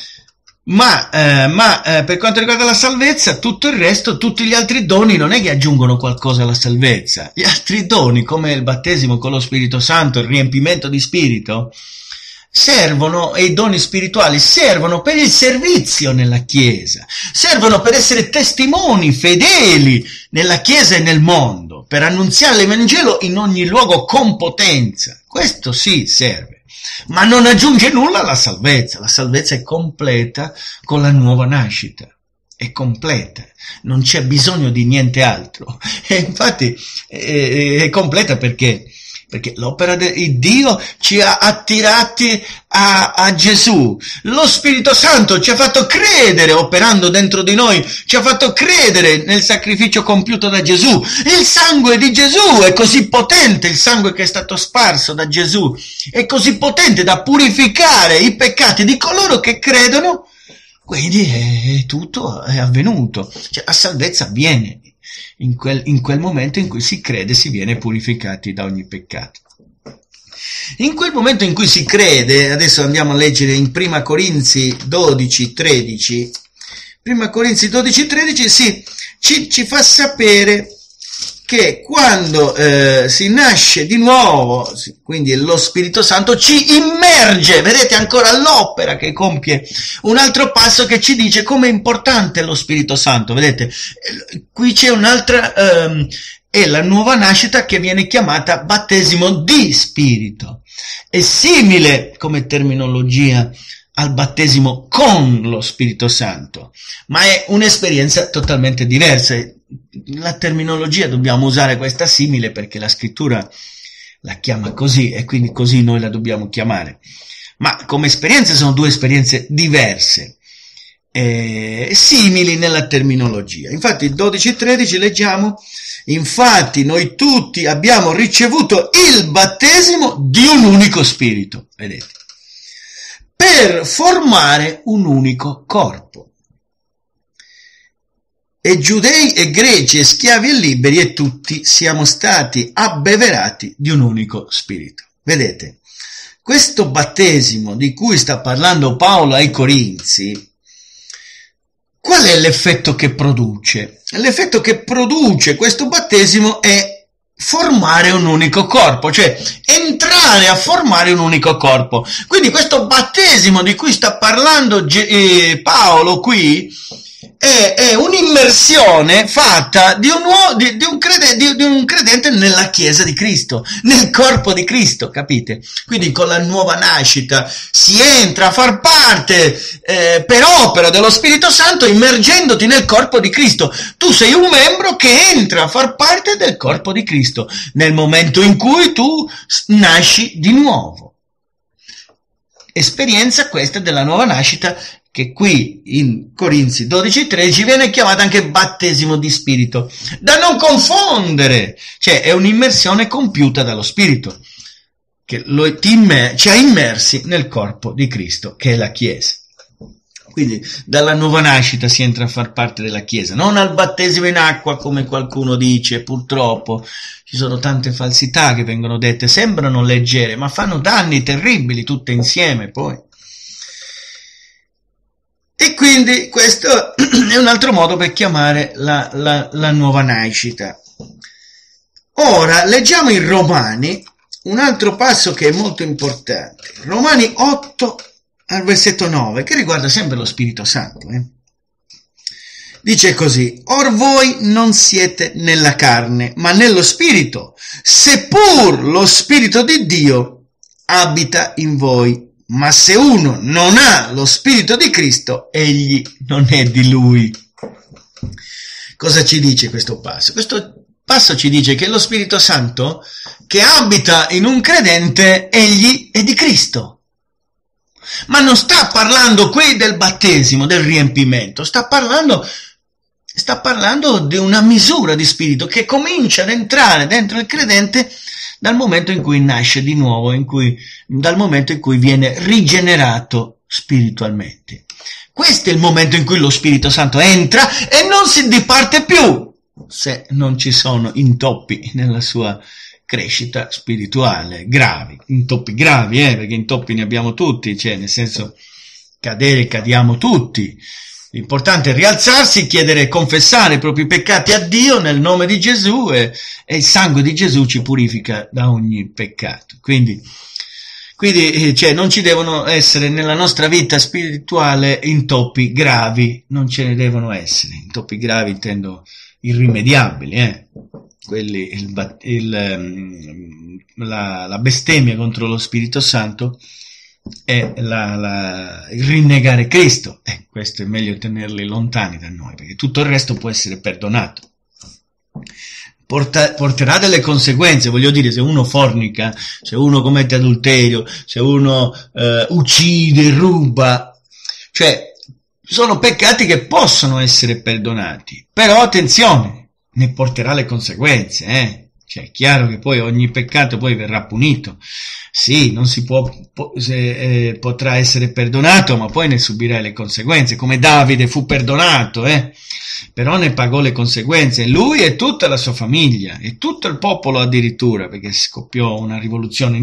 Ma per quanto riguarda la salvezza, tutto il resto, tutti gli altri doni non è che aggiungono qualcosa alla salvezza. Gli altri doni, come il battesimo con lo Spirito Santo, il riempimento di Spirito, servono, e i doni spirituali servono per il servizio nella Chiesa, servono per essere testimoni fedeli nella Chiesa e nel mondo, per annunziare l'Evangelo in ogni luogo con potenza. Questo sì serve, ma non aggiunge nulla alla salvezza. La salvezza è completa con la nuova nascita, è completa, non c'è bisogno di niente altro. E infatti è completa perché l'opera di Dio ci ha attirati a Gesù. Lo Spirito Santo ci ha fatto credere, operando dentro di noi, ci ha fatto credere nel sacrificio compiuto da Gesù. Il sangue di Gesù è così potente, il sangue che è stato sparso da Gesù è così potente da purificare i peccati di coloro che credono. Quindi tutto è avvenuto. Cioè, la salvezza avviene in quel momento in cui si crede, si viene purificati da ogni peccato. In quel momento in cui si crede, adesso andiamo a leggere in Prima Corinzi 12:13. Prima Corinzi 12:13 ci fa sapere che quando si nasce di nuovo, quindi lo Spirito Santo ci immerge, vedete ancora l'opera che compie, un altro passo che ci dice come è importante lo Spirito Santo, vedete, qui c'è un'altra, è la nuova nascita che viene chiamata battesimo di Spirito, è simile come terminologia al battesimo con lo Spirito Santo, ma è un'esperienza totalmente diversa. La terminologia dobbiamo usare questa simile perché la scrittura la chiama così e quindi così noi la dobbiamo chiamare, ma come esperienze sono due esperienze diverse, simili nella terminologia. Infatti 12:13 leggiamo: infatti noi tutti abbiamo ricevuto il battesimo di un unico spirito, vedete, per formare un unico corpo. E giudei e greci e schiavi e liberi e tutti siamo stati abbeverati di un unico spirito. Vedete, questo battesimo di cui sta parlando Paolo ai Corinzi, qual è l'effetto che produce? L'effetto che produce questo battesimo è formare un unico corpo, cioè entrare a formare un unico corpo. Quindi questo battesimo di cui sta parlando Paolo qui è un'immersione fatta di un credente nella Chiesa di Cristo, nel corpo di Cristo, capite? Quindi con la nuova nascita si entra a far parte per opera dello Spirito Santo, immergendoti nel corpo di Cristo. Tu sei un membro che entra a far parte del corpo di Cristo nel momento in cui tu nasci di nuovo. Esperienza questa della nuova nascita, che qui in Corinzi 12:13 viene chiamata anche battesimo di Spirito, da non confondere, cioè è un'immersione compiuta dallo Spirito, che ci ha immersi nel corpo di Cristo, che è la Chiesa. Quindi dalla nuova nascita si entra a far parte della Chiesa, non al battesimo in acqua come qualcuno dice. Purtroppo ci sono tante falsità che vengono dette, sembrano leggere ma fanno danni terribili tutte insieme poi. E quindi questo è un altro modo per chiamare la nuova nascita. Ora leggiamo in Romani un altro passo che è molto importante. Romani 8 al versetto 9, che riguarda sempre lo Spirito Santo. Dice così: or voi non siete nella carne, ma nello Spirito, seppur lo Spirito di Dio abita in voi. Ma se uno non ha lo Spirito di Cristo, egli non è di lui. Cosa ci dice questo passo? Questo passo ci dice che lo Spirito Santo che abita in un credente, egli è di Cristo. Ma non sta parlando qui del battesimo, del riempimento, sta parlando di una misura di spirito che comincia ad entrare dentro il credente dal momento in cui nasce di nuovo, dal momento in cui viene rigenerato spiritualmente. Questo è il momento in cui lo Spirito Santo entra e non si diparte più, se non ci sono intoppi nella sua crescita spirituale, gravi, intoppi gravi, perché intoppi ne abbiamo tutti, cioè nel senso cadiamo tutti. L'importante è rialzarsi, chiedere, confessare i propri peccati a Dio nel nome di Gesù e il sangue di Gesù ci purifica da ogni peccato. Quindi cioè, non ci devono essere nella nostra vita spirituale intoppi gravi, non ce ne devono essere. Intoppi gravi intendo irrimediabili, quelli, la bestemmia contro lo Spirito Santo è il rinnegare Cristo. Questo è meglio tenerli lontani da noi, perché tutto il resto può essere perdonato. Porterà delle conseguenze, voglio dire, se uno fornica, se uno commette adulterio, se uno uccide, ruba, cioè sono peccati che possono essere perdonati, però attenzione, ne porterà le conseguenze, Cioè, è chiaro che poi ogni peccato poi verrà punito. Sì, non si potrà essere perdonato, ma poi ne subirà le conseguenze, come Davide fu perdonato, però ne pagò le conseguenze, lui e tutta la sua famiglia, e tutto il popolo addirittura, perché scoppiò una rivoluzione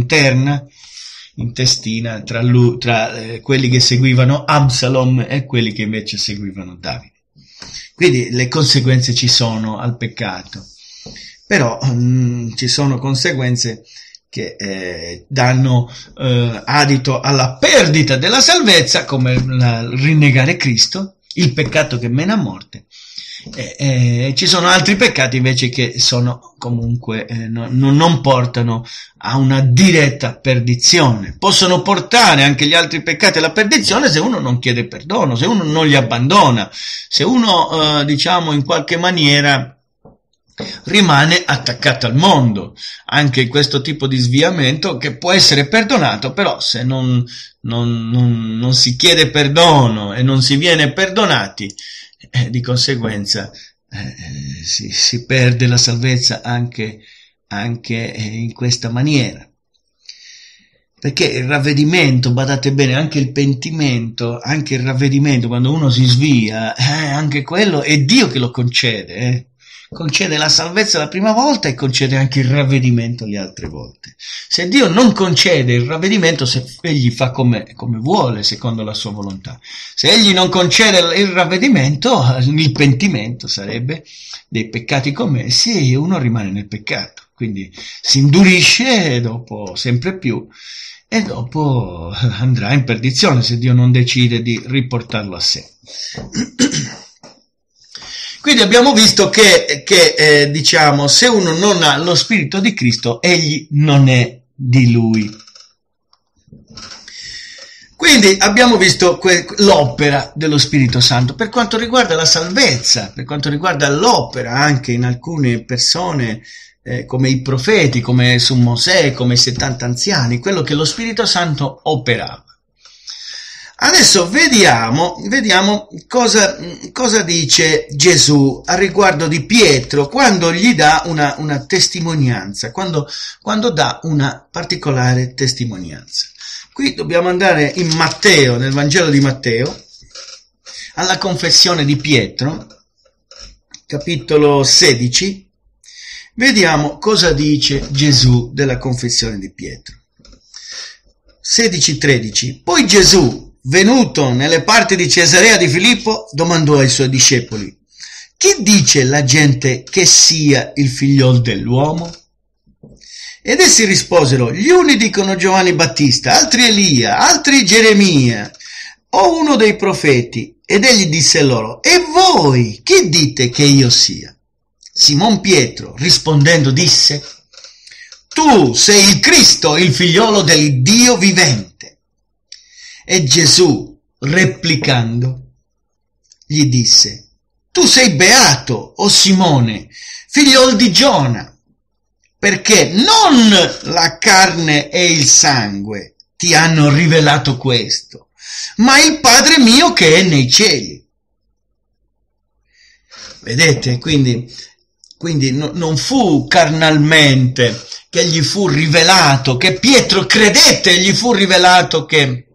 intestina tra quelli che seguivano Absalom e quelli che invece seguivano Davide. Quindi le conseguenze ci sono al peccato. Però ci sono conseguenze che danno adito alla perdita della salvezza, come rinnegare Cristo, il peccato che mena a morte. Ci sono altri peccati invece che sono comunque non portano a una diretta perdizione. Possono portare anche gli altri peccati alla perdizione se uno non chiede perdono, se uno non li abbandona, se uno in qualche maniera rimane attaccato al mondo. Anche questo tipo di sviamento che può essere perdonato, però se non si chiede perdono e non si viene perdonati, di conseguenza si perde la salvezza anche in questa maniera. Perché il ravvedimento, badate bene, anche il pentimento, anche il ravvedimento, quando uno si svia, anche quello è Dio che lo concede, concede la salvezza la prima volta e concede anche il ravvedimento le altre volte. Se Dio non concede il ravvedimento, se egli fa come vuole, secondo la sua volontà, se egli non concede il ravvedimento, il pentimento sarebbe dei peccati commessi e uno rimane nel peccato, quindi si indurisce dopo sempre più e dopo andrà in perdizione se Dio non decide di riportarlo a sé. Quindi abbiamo visto che se uno non ha lo Spirito di Cristo, egli non è di Lui. Quindi abbiamo visto l'opera dello Spirito Santo per quanto riguarda la salvezza, per quanto riguarda l'opera anche in alcune persone, come i profeti, come su Mosè, come i 70 anziani, quello che lo Spirito Santo operava. Adesso vediamo cosa dice Gesù a riguardo di Pietro quando gli dà una testimonianza, quando dà una particolare testimonianza. Qui dobbiamo andare in Matteo, nel Vangelo di Matteo, alla confessione di Pietro, capitolo 16, vediamo cosa dice Gesù della confessione di Pietro. 16:13. Poi Gesù, venuto nelle parti di Cesarea di Filippo, domandò ai suoi discepoli: chi dice la gente che sia il figliol dell'uomo? Ed essi risposero: gli uni dicono Giovanni Battista, altri Elia, altri Geremia o uno dei profeti. Ed egli disse loro: e voi chi dite che io sia? Simon Pietro rispondendo disse: tu sei il Cristo, il figliolo dell'Iddio vivente. E Gesù, replicando, gli disse: tu sei beato, o Simone, figliol di Giona, perché non la carne e il sangue ti hanno rivelato questo, ma il Padre mio che è nei cieli. Vedete? Quindi non fu carnalmente che gli fu rivelato, che Pietro credette e gli fu rivelato che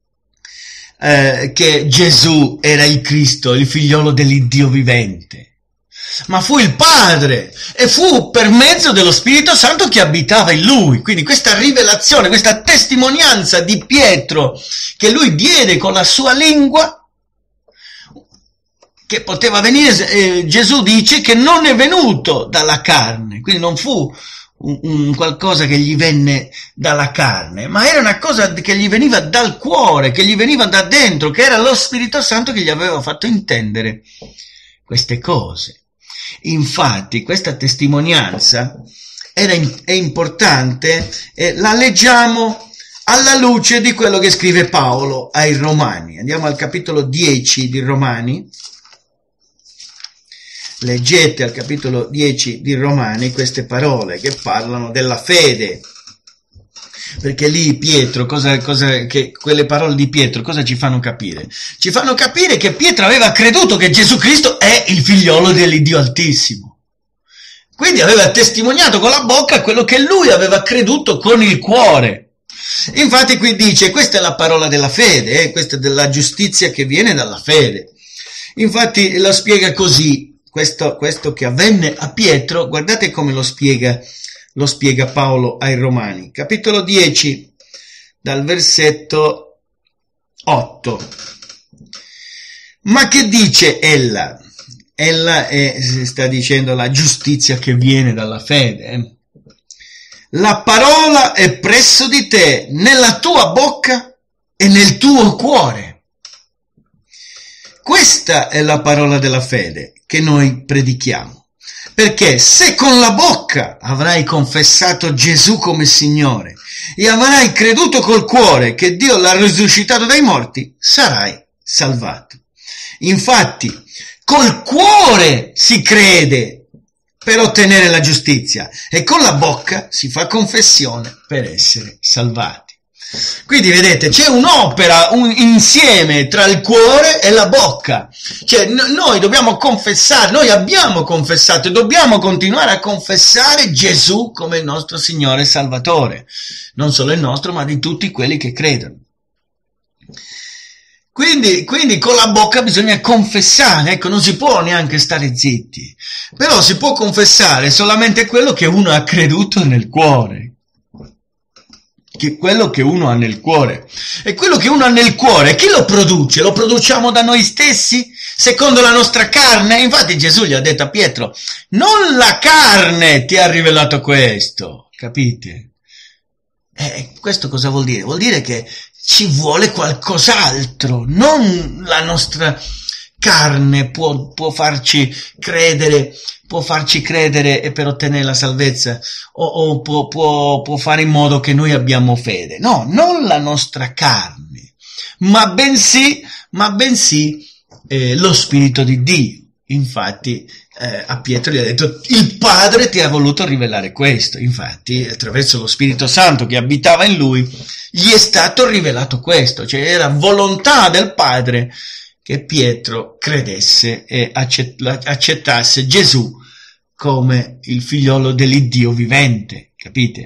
Gesù era il Cristo, il figliolo dell'Iddio vivente, ma fu il Padre, e fu per mezzo dello Spirito Santo che abitava in lui. Quindi questa rivelazione, questa testimonianza di Pietro che lui diede con la sua lingua, che poteva venire, Gesù dice che non è venuto dalla carne, quindi non fu un qualcosa che gli venne dalla carne, ma era una cosa che gli veniva dal cuore, che gli veniva da dentro, che era lo Spirito Santo che gli aveva fatto intendere queste cose. Infatti questa testimonianza è importante, la leggiamo alla luce di quello che scrive Paolo ai Romani. Andiamo al capitolo 10 di Romani. Leggete al capitolo 10 di Romani queste parole che parlano della fede, perché lì Pietro, che quelle parole di Pietro cosa ci fanno capire? Ci fanno capire che Pietro aveva creduto che Gesù Cristo è il figliolo dell'Iddio Altissimo, quindi aveva testimoniato con la bocca quello che lui aveva creduto con il cuore. Infatti qui dice, questa è la parola della fede, questa è della giustizia che viene dalla fede. Infatti lo spiega così. Questo che avvenne a Pietro, guardate come lo spiega Paolo ai Romani, capitolo 10, dal versetto 8. Ma che dice ella? Ella sta dicendo la giustizia che viene dalla fede. La parola è presso di te, nella tua bocca e nel tuo cuore. Questa è la parola della fede che noi predichiamo, perché se con la bocca avrai confessato Gesù come Signore e avrai creduto col cuore che Dio l'ha risuscitato dai morti, sarai salvato. Infatti, col cuore si crede per ottenere la giustizia e con la bocca si fa confessione per essere salvati. Quindi vedete, c'è un'opera, un insieme tra il cuore e la bocca. Cioè noi dobbiamo confessare, noi abbiamo confessato e dobbiamo continuare a confessare Gesù come il nostro Signore e Salvatore, non solo il nostro ma di tutti quelli che credono. Quindi con la bocca bisogna confessare, ecco, non si può neanche stare zitti, però si può confessare solamente quello che uno ha creduto nel cuore. Che quello che uno ha nel cuore. E quello che uno ha nel cuore, chi lo produce? Lo produciamo da noi stessi? Secondo la nostra carne? Infatti Gesù gli ha detto a Pietro, non la carne ti ha rivelato questo, capite? Questo cosa vuol dire? Vuol dire che ci vuole qualcos'altro, non la nostra carne può farci credere e per ottenere la salvezza o può fare in modo che noi abbiamo fede. No, non la nostra carne, ma bensì lo Spirito di Dio. Infatti a Pietro gli ha detto, il Padre ti ha voluto rivelare questo. Infatti attraverso lo Spirito Santo che abitava in lui gli è stato rivelato questo, cioè era volontà del Padre che Pietro credesse e accettasse Gesù come il figliolo dell'Iddio vivente, capite?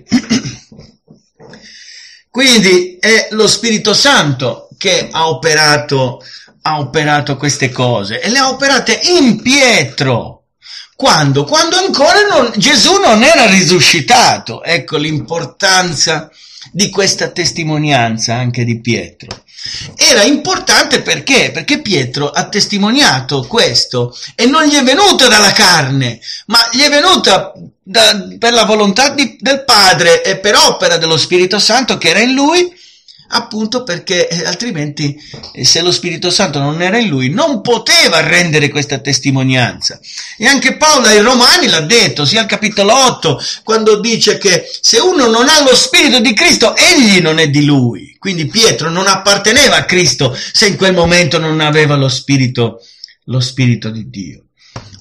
Quindi è lo Spirito Santo che ha operato queste cose e le ha operate in Pietro. Quando? Quando ancora Gesù non era risuscitato. Ecco l'importanza di questa testimonianza anche di Pietro. Era importante perché? Perché Pietro ha testimoniato questo e non gli è venuta dalla carne, ma gli è venuta per la volontà del Padre e per opera dello Spirito Santo che era in lui, appunto perché altrimenti se lo Spirito Santo non era in lui non poteva rendere questa testimonianza. E anche Paolo ai Romani l'ha detto, sia al capitolo 8, quando dice che se uno non ha lo Spirito di Cristo egli non è di lui. Quindi Pietro non apparteneva a Cristo se in quel momento non aveva lo Spirito di Dio.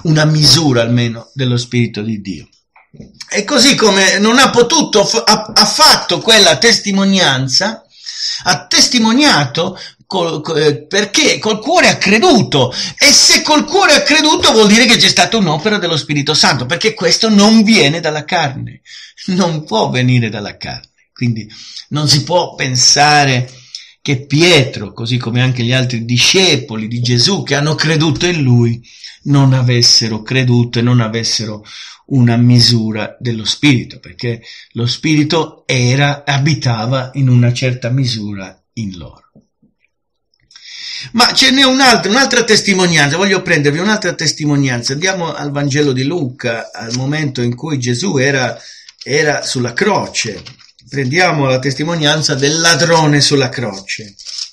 una misura almeno dello Spirito di Dio. E così come non ha potuto affatto quella testimonianza, ha testimoniato perché col cuore ha creduto, e se col cuore ha creduto vuol dire che c'è stata un'opera dello Spirito Santo, perché questo non viene dalla carne, non può venire dalla carne. Quindi non si può pensare che Pietro, così come anche gli altri discepoli di Gesù che hanno creduto in lui, non avessero creduto e non avessero una misura dello Spirito, perché lo Spirito abitava in una certa misura in loro. Ma ce n'è un'altra testimonianza, voglio prendervi un'altra testimonianza. Andiamo al Vangelo di Luca, al momento in cui Gesù era sulla croce. Prendiamo la testimonianza del ladrone sulla croce.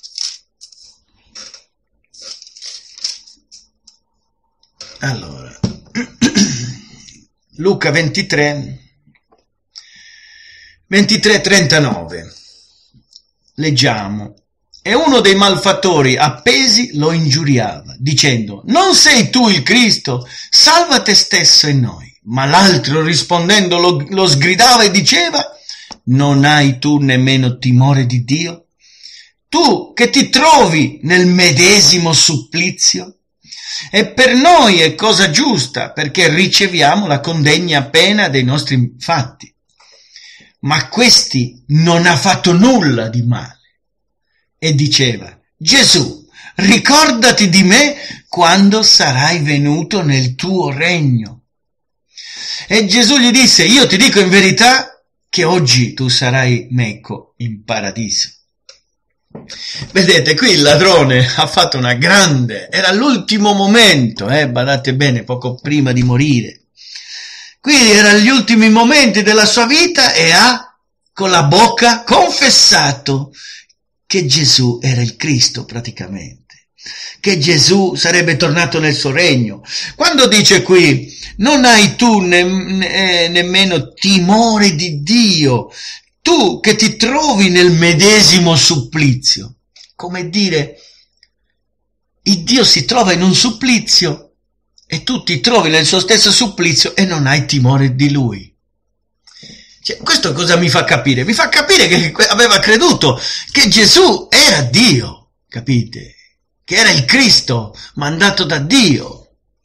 Allora, Luca 23:39. Leggiamo. E uno dei malfattori appesi lo ingiuriava, dicendo: non sei tu il Cristo? Salva te stesso e noi. Ma l'altro rispondendo lo sgridava e diceva: non hai tu nemmeno timore di Dio? Tu che ti trovi nel medesimo supplizio? E per noi è cosa giusta, perché riceviamo la condegna pena dei nostri fatti. Ma questi non ha fatto nulla di male. E diceva: Gesù, ricordati di me quando sarai venuto nel tuo regno. E Gesù gli disse: io ti dico in verità che oggi tu sarai meco in paradiso. Vedete, qui il ladrone ha fatto una grande, era l'ultimo momento, badate bene, poco prima di morire. Quindi erano gli ultimi momenti della sua vita e ha con la bocca confessato che Gesù era il Cristo praticamente, che Gesù sarebbe tornato nel suo regno. Quando dice qui: non hai tu nemmeno timore di Dio, tu che ti trovi nel medesimo supplizio, come dire, il Dio si trova in un supplizio e tu ti trovi nel suo stesso supplizio e non hai timore di Lui. Cioè, questo cosa mi fa capire? Mi fa capire che aveva creduto che Gesù era Dio, capite? Che era il Cristo mandato da Dio.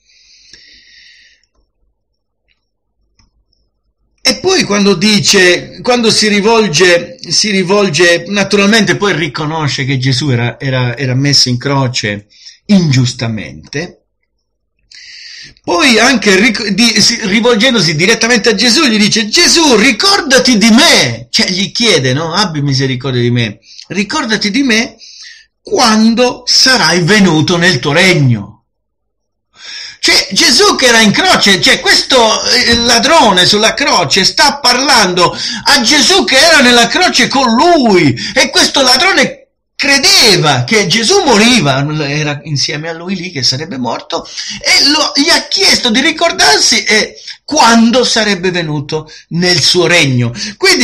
E poi quando si rivolge, naturalmente poi riconosce che Gesù era messo in croce ingiustamente. Poi anche rivolgendosi direttamente a Gesù gli dice: Gesù, ricordati di me, cioè gli chiede, no? Abbi misericordia di me, ricordati di me quando sarai venuto nel tuo regno. Cioè Gesù che era in croce, cioè questo ladrone sulla croce sta parlando a Gesù che era nella croce con lui, e questo ladrone credeva che Gesù moriva, era insieme a lui lì che sarebbe morto, e gli ha chiesto di ricordarsi quando sarebbe venuto nel suo regno. Quindi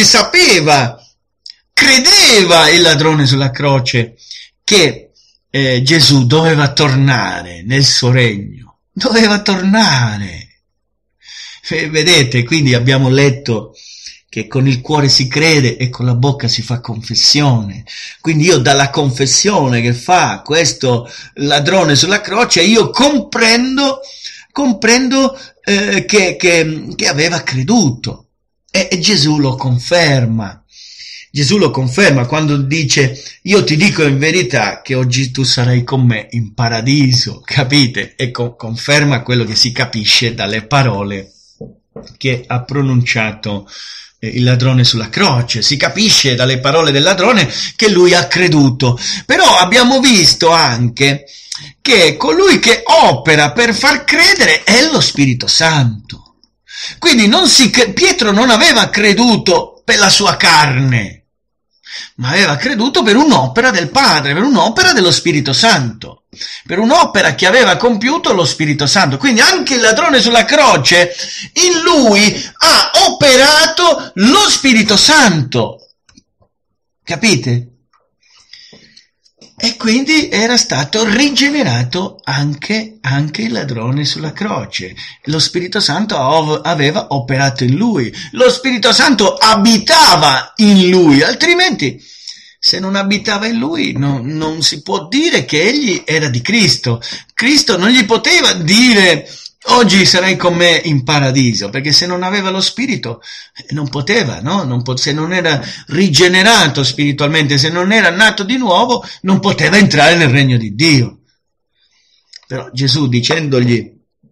credeva il ladrone sulla croce che Gesù doveva tornare nel suo regno, doveva tornare. Vedete, quindi abbiamo letto che con il cuore si crede e con la bocca si fa confessione. Quindi io dalla confessione che fa questo ladrone sulla croce, io comprendo che aveva creduto. E Gesù lo conferma. Gesù lo conferma quando dice: io ti dico in verità che oggi tu sarai con me in paradiso, capite? E conferma quello che si capisce dalle parole che ha pronunciato il ladrone sulla croce. Si capisce dalle parole del ladrone che lui ha creduto. Però abbiamo visto anche che colui che opera per far credere è lo Spirito Santo. Quindi Pietro non aveva creduto per la sua carne, ma aveva creduto per un'opera del Padre, per un'opera dello Spirito Santo, per un'opera che aveva compiuto lo Spirito Santo. Quindi anche il ladrone sulla croce, in lui ha operato lo Spirito Santo, capite? E quindi era stato rigenerato anche il ladrone sulla croce. Lo Spirito Santo aveva operato in lui. Lo Spirito Santo abitava in lui, altrimenti se non abitava in lui non si può dire che egli era di Cristo. Cristo non gli poteva dire: oggi sarai con me in paradiso, perché se non aveva lo Spirito non poteva, no? Se non era rigenerato spiritualmente, se non era nato di nuovo, non poteva entrare nel regno di Dio. Però Gesù, dicendogli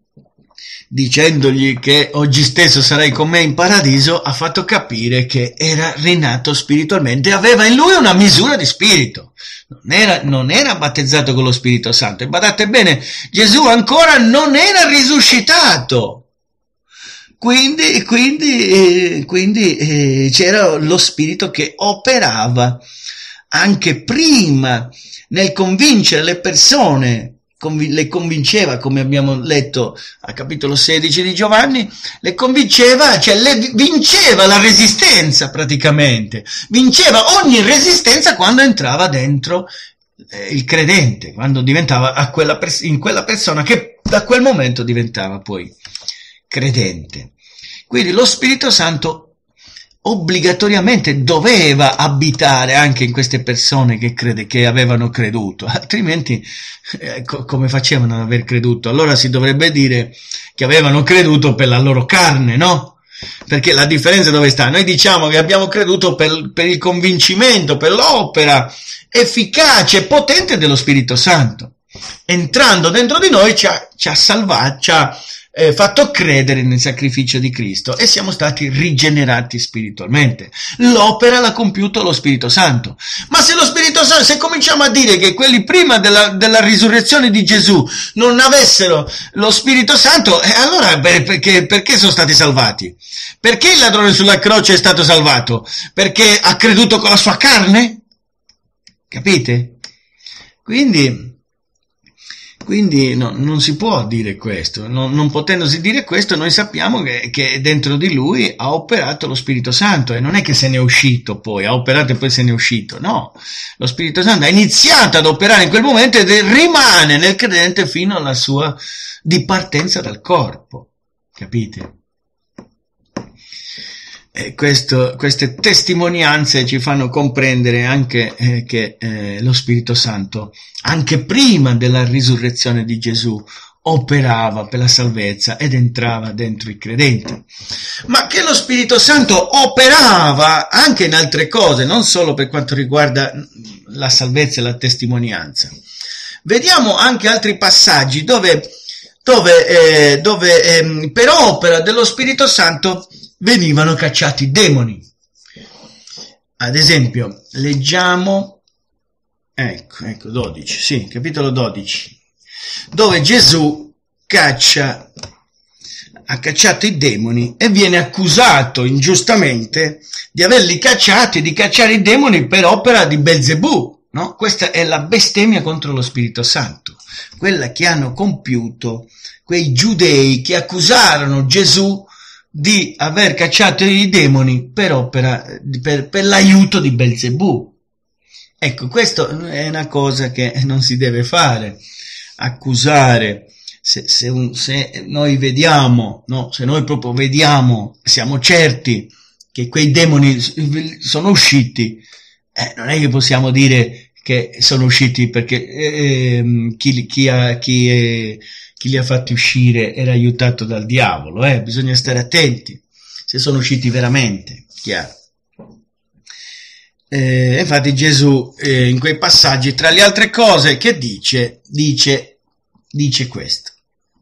che oggi stesso sarai con me in paradiso, ha fatto capire che era rinato spiritualmente, aveva in lui una misura di spirito, non era battezzato con lo Spirito Santo. E badate bene, Gesù ancora non era risuscitato, quindi c'era lo Spirito che operava anche prima nel convincere le persone. Le convinceva, come abbiamo letto al capitolo 16 di Giovanni, le convinceva, cioè vinceva la resistenza praticamente, vinceva ogni resistenza quando entrava dentro il credente, quando diventava in quella persona che da quel momento diventava poi credente. Quindi lo Spirito Santo obbligatoriamente doveva abitare anche in queste persone che avevano creduto, altrimenti come facevano ad aver creduto? Allora si dovrebbe dire che avevano creduto per la loro carne, no? Perché la differenza dove sta? Noi diciamo che abbiamo creduto per il convincimento, per l'opera efficace e potente dello Spirito Santo. Entrando dentro di noi ci ha salvato, ci ha fatto credere nel sacrificio di Cristo e siamo stati rigenerati spiritualmente. L'opera l'ha compiuto lo Spirito Santo. Ma se lo Spirito Santo, se cominciamo a dire che quelli prima della risurrezione di Gesù non avessero lo Spirito Santo, allora perché sono stati salvati? Perché il ladrone sulla croce è stato salvato? Perché ha creduto con la sua carne? Capite? Quindi no, non si può dire questo, non potendosi dire questo, noi sappiamo che dentro di lui ha operato lo Spirito Santo, e non è che se ne è uscito poi, ha operato e poi se ne è uscito, no, lo Spirito Santo ha iniziato ad operare in quel momento ed rimane nel credente fino alla sua dipartenza dal corpo, capite? E queste testimonianze ci fanno comprendere anche che lo Spirito Santo, anche prima della risurrezione di Gesù, operava per la salvezza ed entrava dentro i credenti. Ma che lo Spirito Santo operava anche in altre cose, non solo per quanto riguarda la salvezza e la testimonianza. Vediamo anche altri passaggi dove per opera dello Spirito Santo venivano cacciati i demoni. Ad esempio, leggiamo, ecco 12, sì, capitolo 12, dove Gesù ha cacciato i demoni e viene accusato ingiustamente di averli cacciati, di cacciare i demoni per opera di Belzebù, no? Questa è la bestemmia contro lo Spirito Santo, quella che hanno compiuto quei giudei che accusarono Gesù di aver cacciato i demoni per l'aiuto di Belzebù. Ecco, questo è una cosa che non si deve fare, accusare. Se noi vediamo, no, se noi proprio vediamo, siamo certi che quei demoni sono usciti, non è che possiamo dire che sono usciti perché chi li ha fatti uscire era aiutato dal diavolo, bisogna stare attenti se sono usciti veramente, chiaro. Infatti Gesù in quei passaggi, tra le altre cose che dice questo.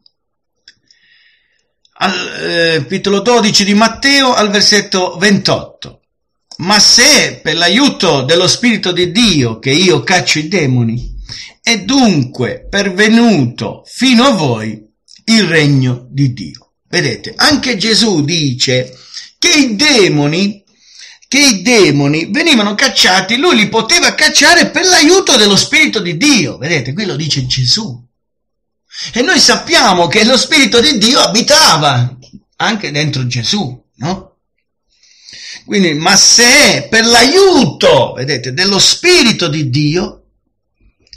Capitolo 12 di Matteo al versetto 28. Ma se per l'aiuto dello Spirito di Dio che io caccio i demoni, è dunque pervenuto fino a voi il regno di Dio. Vedete, anche Gesù dice che i demoni venivano cacciati, lui li poteva cacciare per l'aiuto dello Spirito di Dio. Vedete, qui lo dice Gesù. E noi sappiamo che lo Spirito di Dio abitava anche dentro Gesù, no? Quindi, ma se per l'aiuto, vedete, dello Spirito di Dio,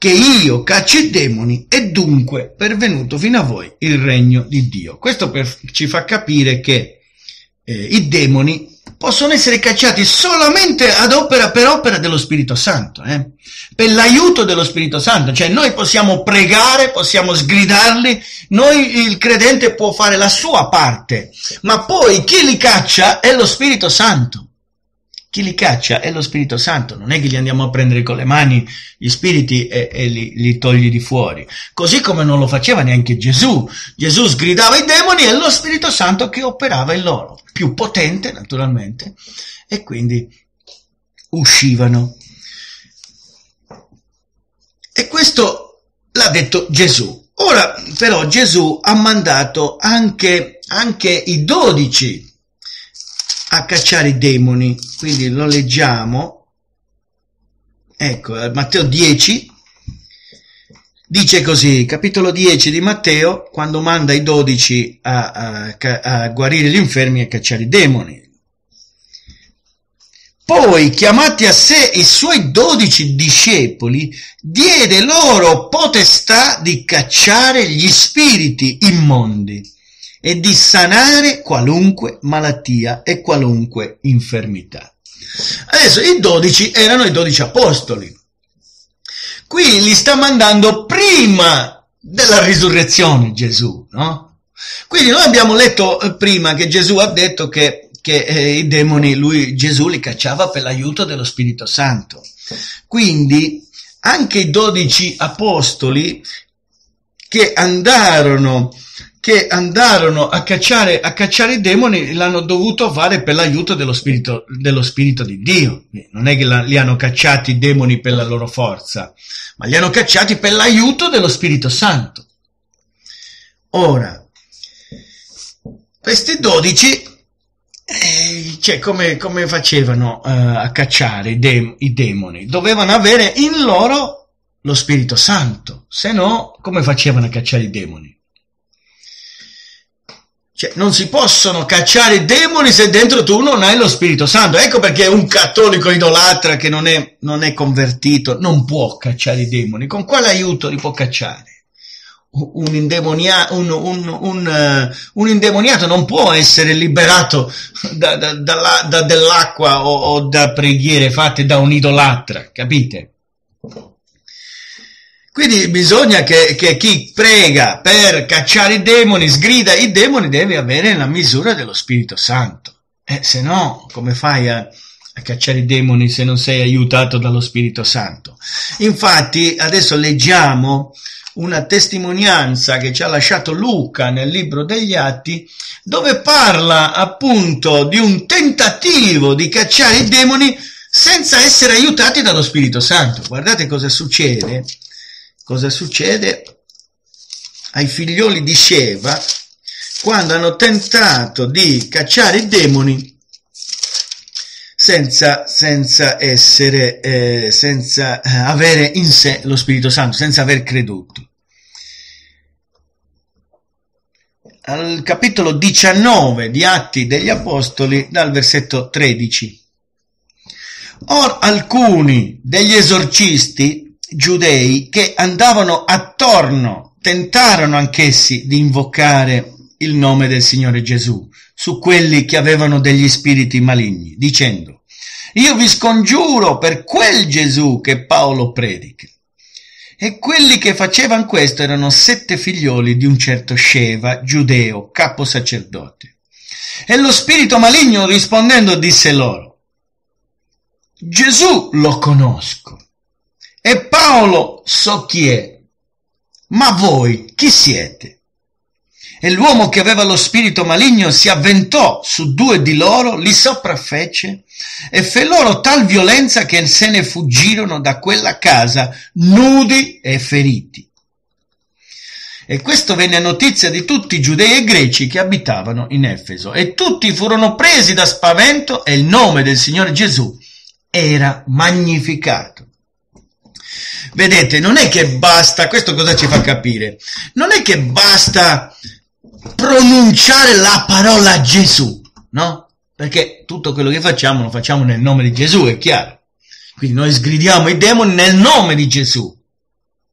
che io cacci i demoni è dunque pervenuto fino a voi il regno di Dio. Questo ci fa capire che i demoni possono essere cacciati solamente per opera dello Spirito Santo, per l'aiuto dello Spirito Santo. Cioè noi possiamo pregare, possiamo sgridarli, il credente può fare la sua parte, ma poi chi li caccia è lo Spirito Santo. Chi li caccia è lo Spirito Santo, non è che li andiamo a prendere con le mani gli spiriti e li togli di fuori. Così come non lo faceva neanche Gesù. Gesù sgridava i demoni e lo Spirito Santo che operava in loro, più potente naturalmente, e quindi uscivano. E questo l'ha detto Gesù. Ora però Gesù ha mandato anche i 12 a cacciare i demoni, quindi lo leggiamo. Ecco, Matteo 10 dice così, capitolo 10 di Matteo, quando manda i 12 a guarire gli infermi e a cacciare i demoni. Poi, chiamati a sé i suoi 12 discepoli, diede loro potestà di cacciare gli spiriti immondi e di sanare qualunque malattia e qualunque infermità. Adesso i 12 erano i 12 apostoli. Qui li sta mandando prima della risurrezione Gesù, no? Quindi noi abbiamo letto prima che Gesù ha detto che i demoni Gesù li cacciava per l'aiuto dello Spirito Santo. Quindi anche i 12 apostoli che andarono a cacciare i demoni l'hanno dovuto fare per l'aiuto dello Spirito di Dio. Non è che li hanno cacciati i demoni per la loro forza, ma li hanno cacciati per l'aiuto dello Spirito Santo. Ora, questi 12 come facevano a cacciare i demoni? Dovevano avere in loro lo Spirito Santo, se no come facevano a cacciare i demoni? Cioè, non si possono cacciare i demoni se dentro tu non hai lo Spirito Santo. Ecco perché un cattolico idolatra che non è convertito non può cacciare i demoni. Con quale aiuto li può cacciare? Un indemoniato non può essere liberato dall'acqua o da preghiere fatte da un idolatra, capite? Quindi bisogna che chi prega per cacciare i demoni, sgrida i demoni, deve avere la misura dello Spirito Santo. Se no, come fai a cacciare i demoni se non sei aiutato dallo Spirito Santo? Infatti, adesso leggiamo una testimonianza che ci ha lasciato Luca nel libro degli Atti, dove parla appunto di un tentativo di cacciare i demoni senza essere aiutati dallo Spirito Santo. Guardate cosa succede. Cosa succede ai figlioli di Sceva quando hanno tentato di cacciare i demoni senza avere in sé lo Spirito Santo, senza aver creduto. Al capitolo 19 di Atti degli Apostoli, dal versetto 13. Or alcuni degli esorcisti giudei che andavano attorno tentarono anch'essi di invocare il nome del Signore Gesù su quelli che avevano degli spiriti maligni, dicendo: io vi scongiuro per quel Gesù che Paolo predica. E quelli che facevano questo erano 7 figlioli di un certo Sceva, giudeo, capo sacerdote. E lo spirito maligno rispondendo disse loro: Gesù lo conosco e Paolo so chi è, ma voi chi siete? E l'uomo che aveva lo spirito maligno si avventò su 2 di loro, li sopraffece e fe loro tal violenza che se ne fuggirono da quella casa nudi e feriti. E questo venne a notizia di tutti i giudei e greci che abitavano in Efeso, e tutti furono presi da spavento e il nome del Signore Gesù era magnificato. Vedete, non è che basta, questo cosa ci fa capire? Non è che basta pronunciare la parola Gesù, no? Perché tutto quello che facciamo lo facciamo nel nome di Gesù, è chiaro. Quindi noi sgridiamo i demoni nel nome di Gesù.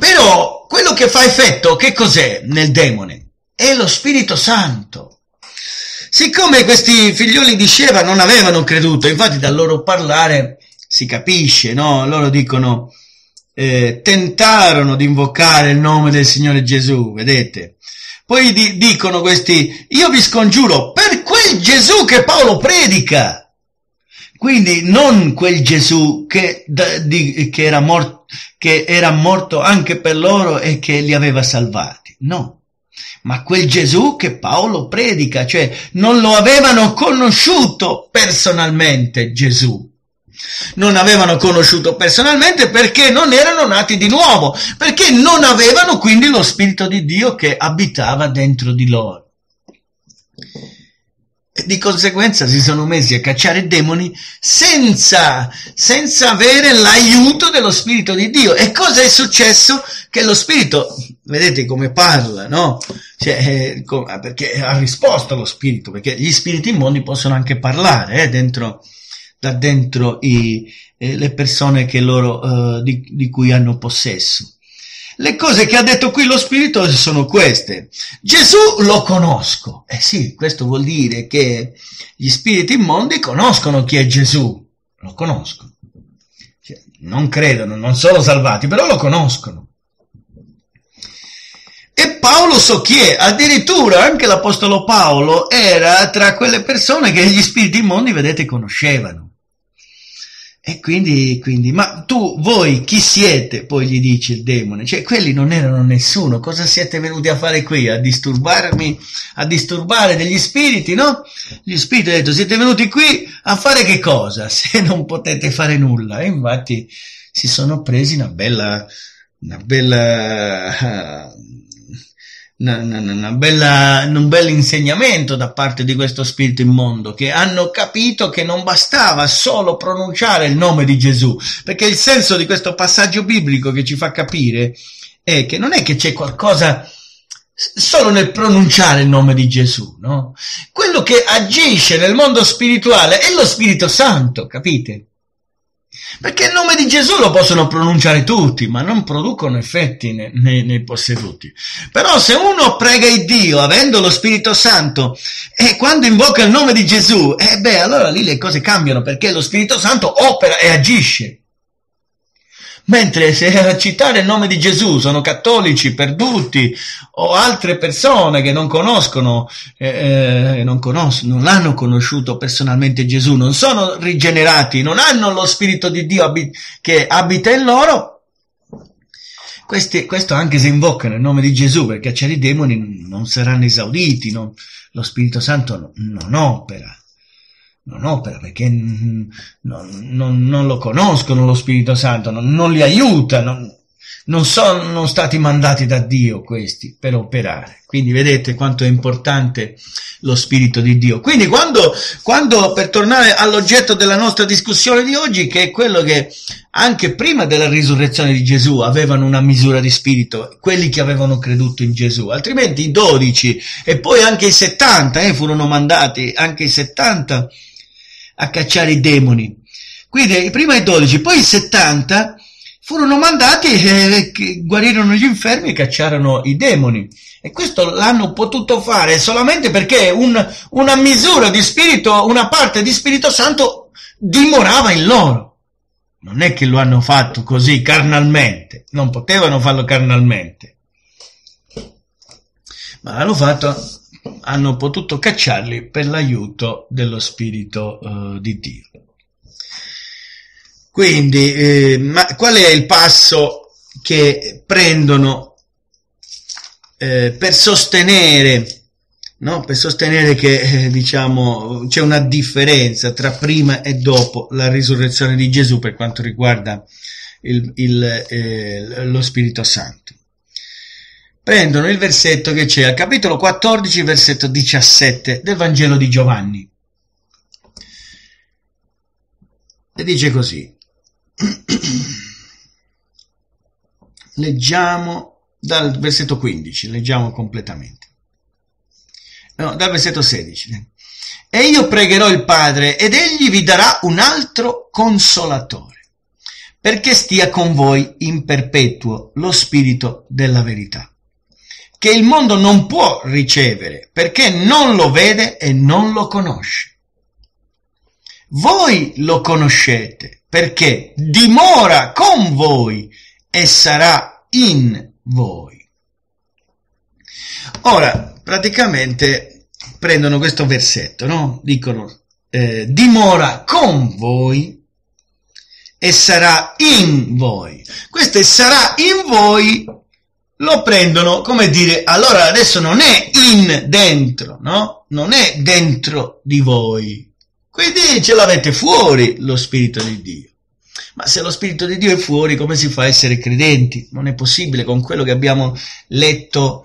Però quello che fa effetto, che cos'è nel demone? È lo Spirito Santo. Siccome questi figlioli di Sceva non avevano creduto, infatti dal loro parlare si capisce, no? Loro dicono, tentarono di invocare il nome del Signore Gesù, vedete? Poi dicono questi, io vi scongiuro per quel Gesù che Paolo predica. Quindi non quel Gesù che era morto anche per loro e che li aveva salvati, no. Ma quel Gesù che Paolo predica, cioè non lo avevano conosciuto personalmente Gesù. Non avevano conosciuto personalmente perché non erano nati di nuovo, perché non avevano quindi lo Spirito di Dio che abitava dentro di loro. E di conseguenza si sono messi a cacciare demoni senza avere l'aiuto dello Spirito di Dio. E cosa è successo? Che lo Spirito, vedete come parla, no? Cioè, perché ha risposto allo Spirito, perché gli spiriti immondi possono anche parlare, da dentro le persone che loro, di cui hanno possesso. Le cose che ha detto qui lo Spirito sono queste. Gesù lo conosco. Sì, questo vuol dire che gli spiriti immondi conoscono chi è Gesù. Lo conoscono. Cioè, non credono, non sono salvati, però lo conoscono. E Paolo so chi è. Addirittura anche l'Apostolo Paolo era tra quelle persone che gli spiriti immondi, vedete, conoscevano. E quindi, ma voi chi siete? Poi gli dice il demone, cioè quelli non erano nessuno, cosa siete venuti a fare qui? A disturbare degli spiriti, no? Gli spiriti hanno detto, siete venuti qui a fare che cosa? Se non potete fare nulla. E infatti si sono presi un bel insegnamento da parte di questo spirito immondo, che hanno capito che non bastava solo pronunciare il nome di Gesù, perché il senso di questo passaggio biblico che ci fa capire è che non è che c'è qualcosa solo nel pronunciare il nome di Gesù, no? Quello che agisce nel mondo spirituale è lo Spirito Santo, capite? Perché il nome di Gesù lo possono pronunciare tutti, ma non producono effetti nei posseduti. Però se uno prega il Dio avendo lo Spirito Santo e quando invoca il nome di Gesù, allora lì le cose cambiano, perché lo Spirito Santo opera e agisce. Mentre se a citare il nome di Gesù sono cattolici perduti o altre persone che non conoscono, non l'hanno conosciuto personalmente Gesù, non sono rigenerati, non hanno lo Spirito di Dio che abita in loro, questo anche se invocano il nome di Gesù per cacciare i demoni non saranno esauditi, lo Spirito Santo non opera. Non opera perché non lo conoscono lo Spirito Santo, non li aiuta, non sono stati mandati da Dio questi per operare. Quindi vedete quanto è importante lo Spirito di Dio. Quindi quando per tornare all'oggetto della nostra discussione di oggi, che è quello che anche prima della risurrezione di Gesù avevano una misura di spirito, quelli che avevano creduto in Gesù, altrimenti i 12 e poi anche i 70 furono mandati, anche i 70 a cacciare i demoni. Quindi prima i 12, poi i 70 furono mandati che guarirono gli infermi e cacciarono i demoni. E questo l'hanno potuto fare solamente perché una misura di spirito, una parte di Spirito Santo dimorava in loro. Non è che lo hanno fatto così carnalmente, non potevano farlo carnalmente, ma l'hanno fatto, hanno potuto cacciarli per l'aiuto dello Spirito di Dio. Quindi, ma qual è il passo che prendono per sostenere, no? Per sostenere che diciamo c'è una differenza tra prima e dopo la risurrezione di Gesù per quanto riguarda lo Spirito Santo? Prendono il versetto che c'è al capitolo 14, versetto 17 del Vangelo di Giovanni. E dice così. Leggiamo dal versetto 15, leggiamo completamente. No, dal versetto 16. E io pregherò il Padre ed egli vi darà un altro consolatore, perché stia con voi in perpetuo lo Spirito della verità, che il mondo non può ricevere, perché non lo vede e non lo conosce. Voi lo conoscete, perché dimora con voi e sarà in voi. Ora, praticamente prendono questo versetto, no? Dicono, dimora con voi e sarà in voi. Questo e sarà in voi lo prendono come dire, allora adesso non è in dentro, no? Non è dentro di voi. Quindi ce l'avete fuori lo Spirito di Dio. Ma se lo Spirito di Dio è fuori, come si fa a essere credenti? Non è possibile, con quello che abbiamo letto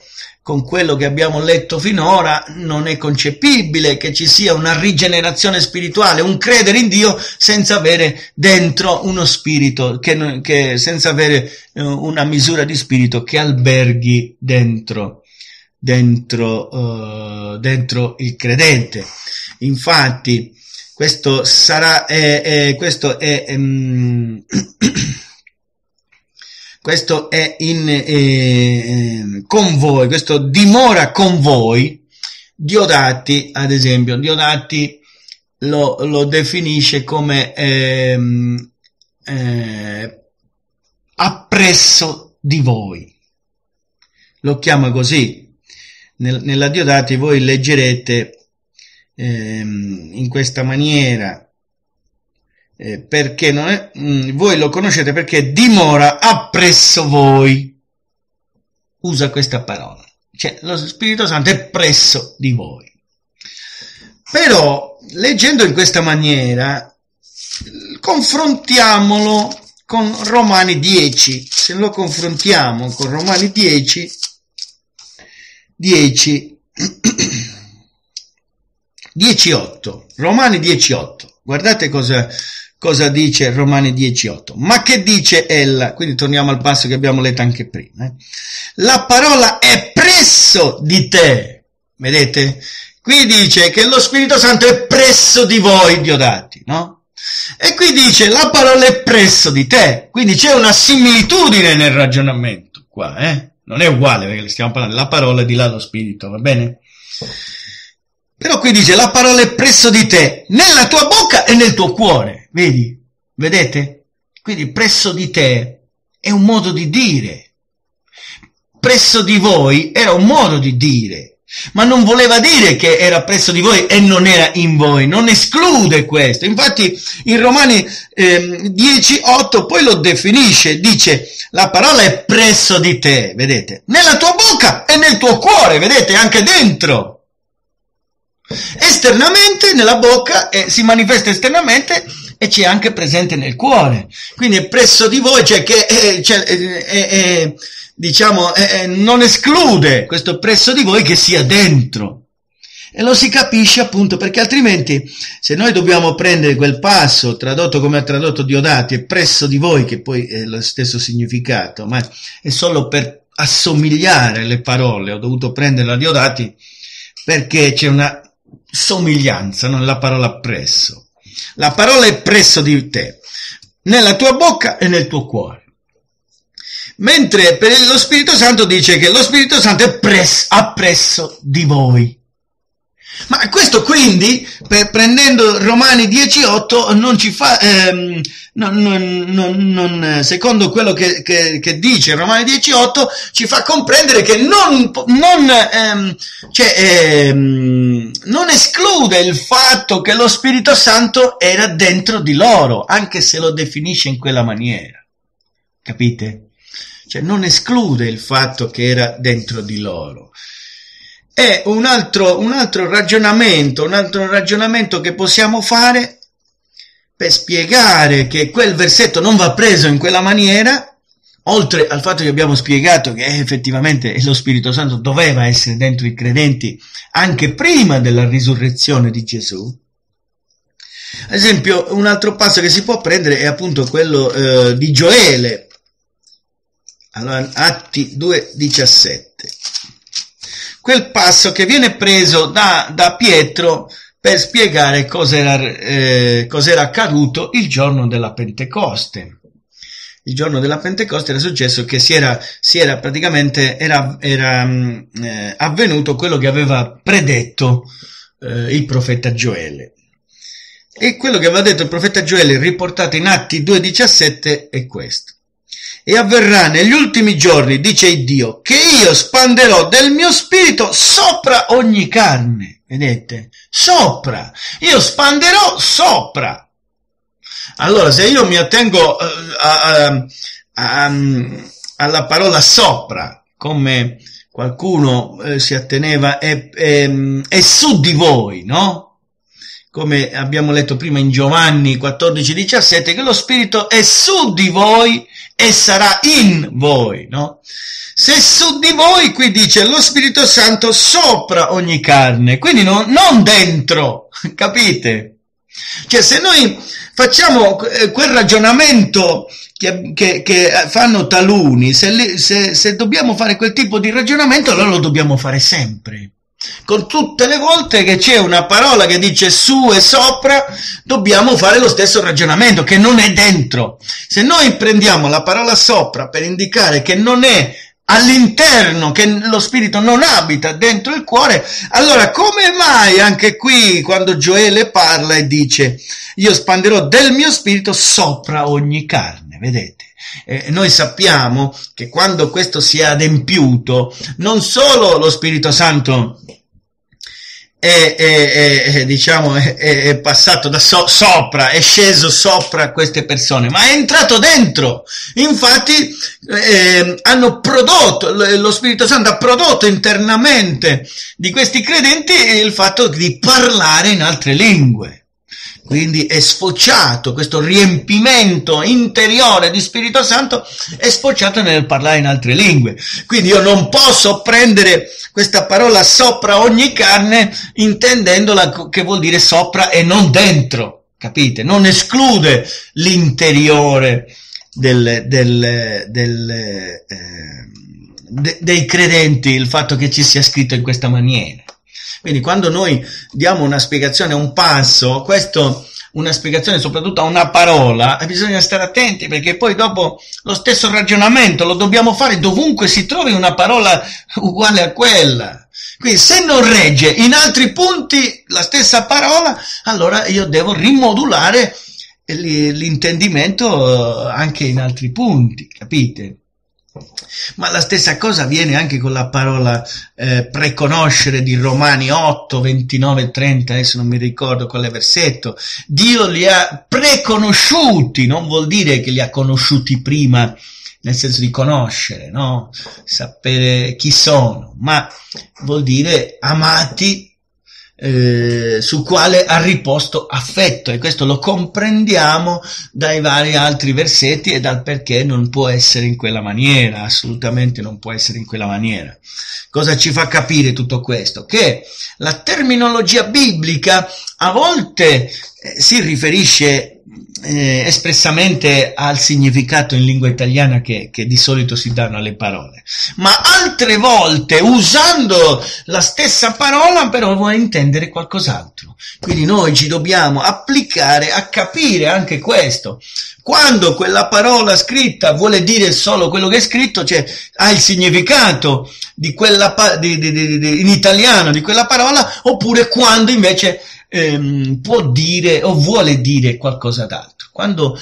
finora, non è concepibile che ci sia una rigenerazione spirituale, un credere in Dio senza avere dentro uno spirito, che senza avere una misura di spirito che alberghi dentro il credente. Infatti, questo sarà, questo è con voi, questo dimora con voi. Diodati, ad esempio, Diodati lo definisce come appresso di voi, lo chiama così. Nella Diodati voi leggerete in questa maniera, perché non è, voi lo conoscete perché dimora appresso voi, usa questa parola, cioè lo Spirito Santo è presso di voi. Però leggendo in questa maniera confrontiamolo con Romani 10. Se lo confrontiamo con Romani 10 10:8, Romani 10:8, guardate cosa dice Romani 10:8. Ma che dice ella? Quindi torniamo al passo che abbiamo letto anche prima. La parola è presso di te, vedete? Qui dice che lo Spirito Santo è presso di voi, Diodati, no? E qui dice la parola è presso di te, quindi c'è una similitudine nel ragionamento qua, non è uguale perché stiamo parlando della parola e di là lo Spirito, va bene? Però qui dice la parola è presso di te, nella tua bocca e nel tuo cuore, vedi? Vedete? Quindi presso di te è un modo di dire, presso di voi era un modo di dire, ma non voleva dire che era presso di voi e non era in voi, non esclude questo. Infatti in Romani 10:8 poi lo definisce, dice la parola è presso di te, vedete? Nella tua bocca e nel tuo cuore, vedete? Anche dentro. Esternamente nella bocca, si manifesta esternamente e c'è anche presente nel cuore, quindi è presso di voi, cioè che non esclude questo presso di voi che sia dentro, e lo si capisce appunto perché altrimenti se noi dobbiamo prendere quel passo tradotto come ha tradotto Diodati, è presso di voi, che poi è lo stesso significato, ma è solo per assomigliare le parole, ho dovuto prendere la Diodati perché c'è una somiglianza, non la parola presso. La parola è presso di te, nella tua bocca e nel tuo cuore. Mentre per lo Spirito Santo dice che lo Spirito Santo è appresso di voi. Ma questo quindi, prendendo Romani 10:8, non ci fa, secondo quello che dice Romani 10:8, ci fa comprendere che non esclude il fatto che lo Spirito Santo era dentro di loro, anche se lo definisce in quella maniera. Capite? Cioè non esclude il fatto che era dentro di loro. È un altro ragionamento che possiamo fare per spiegare che quel versetto non va preso in quella maniera, oltre al fatto che abbiamo spiegato che effettivamente lo Spirito Santo doveva essere dentro i credenti anche prima della risurrezione di Gesù. Ad esempio, un altro passo che si può prendere è appunto quello di Gioele. Allora, Atti 2:17. Quel passo che viene preso da Pietro per spiegare cos'era accaduto il giorno della Pentecoste. il giorno della Pentecoste era successo che si era praticamente avvenuto quello che aveva predetto il profeta Gioele. E quello che aveva detto il profeta Gioele, riportato in Atti 2,17, è questo. E avverrà negli ultimi giorni, dice il Dio, che io spanderò del mio spirito sopra ogni carne. Vedete? Sopra. Io spanderò sopra. Allora, se io mi attengo alla parola sopra, come qualcuno si atteneva, è su di voi, no? Come abbiamo letto prima in Giovanni 14,17, che lo Spirito è su di voi e sarà in voi, no? Se è su di voi, qui dice lo Spirito Santo sopra ogni carne, quindi non dentro, capite? Cioè, se noi facciamo quel ragionamento che fanno taluni, se dobbiamo fare quel tipo di ragionamento, allora lo dobbiamo fare sempre. Con tutte le volte che c'è una parola che dice su e sopra, dobbiamo fare lo stesso ragionamento, che non è dentro. Se noi prendiamo la parola sopra per indicare che non è all'interno, che lo spirito non abita dentro il cuore, allora come mai anche qui quando Gioele parla e dice io spanderò del mio spirito sopra ogni carne, vedete? Noi sappiamo che quando questo si è adempiuto, non solo lo Spirito Santo è passato da sopra, è sceso sopra queste persone, ma è entrato dentro. Infatti hanno prodotto, lo Spirito Santo ha prodotto internamente di questi credenti il fatto di parlare in altre lingue. Quindi è sfociato, questo riempimento interiore di Spirito Santo è sfociato nel parlare in altre lingue. Quindi io non posso prendere questa parola sopra ogni carne intendendola che vuol dire sopra e non dentro, capite? Non esclude l'interiore dei credenti il fatto che ci sia scritto in questa maniera. Quindi quando noi diamo una spiegazione a un passo, una spiegazione soprattutto a una parola, bisogna stare attenti, perché poi dopo lo stesso ragionamento lo dobbiamo fare dovunque si trovi una parola uguale a quella. Quindi se non regge in altri punti la stessa parola, allora io devo rimodulare l'intendimento anche in altri punti, capite? Ma la stessa cosa avviene anche con la parola preconoscere di Romani 8, 29 e 30, adesso non mi ricordo quale versetto. Dio li ha preconosciuti, non vuol dire che li ha conosciuti prima, nel senso di conoscere, no? Sapere chi sono, ma vuol dire amati, su quale ha riposto affetto, e questo lo comprendiamo dai vari altri versetti e dal perché non può essere in quella maniera, assolutamente non può essere in quella maniera. Cosa ci fa capire tutto questo? Che la terminologia biblica a volte si riferisce espressamente al significato in lingua italiana che di solito si danno alle parole, ma altre volte usando la stessa parola però vuole intendere qualcos'altro. Quindi noi ci dobbiamo applicare a capire anche questo. Quando quella parola scritta vuole dire solo quello che è scritto, cioè ha il significato di quella in italiano di quella parola, oppure quando invece può dire o vuole dire qualcosa d'altro. Quando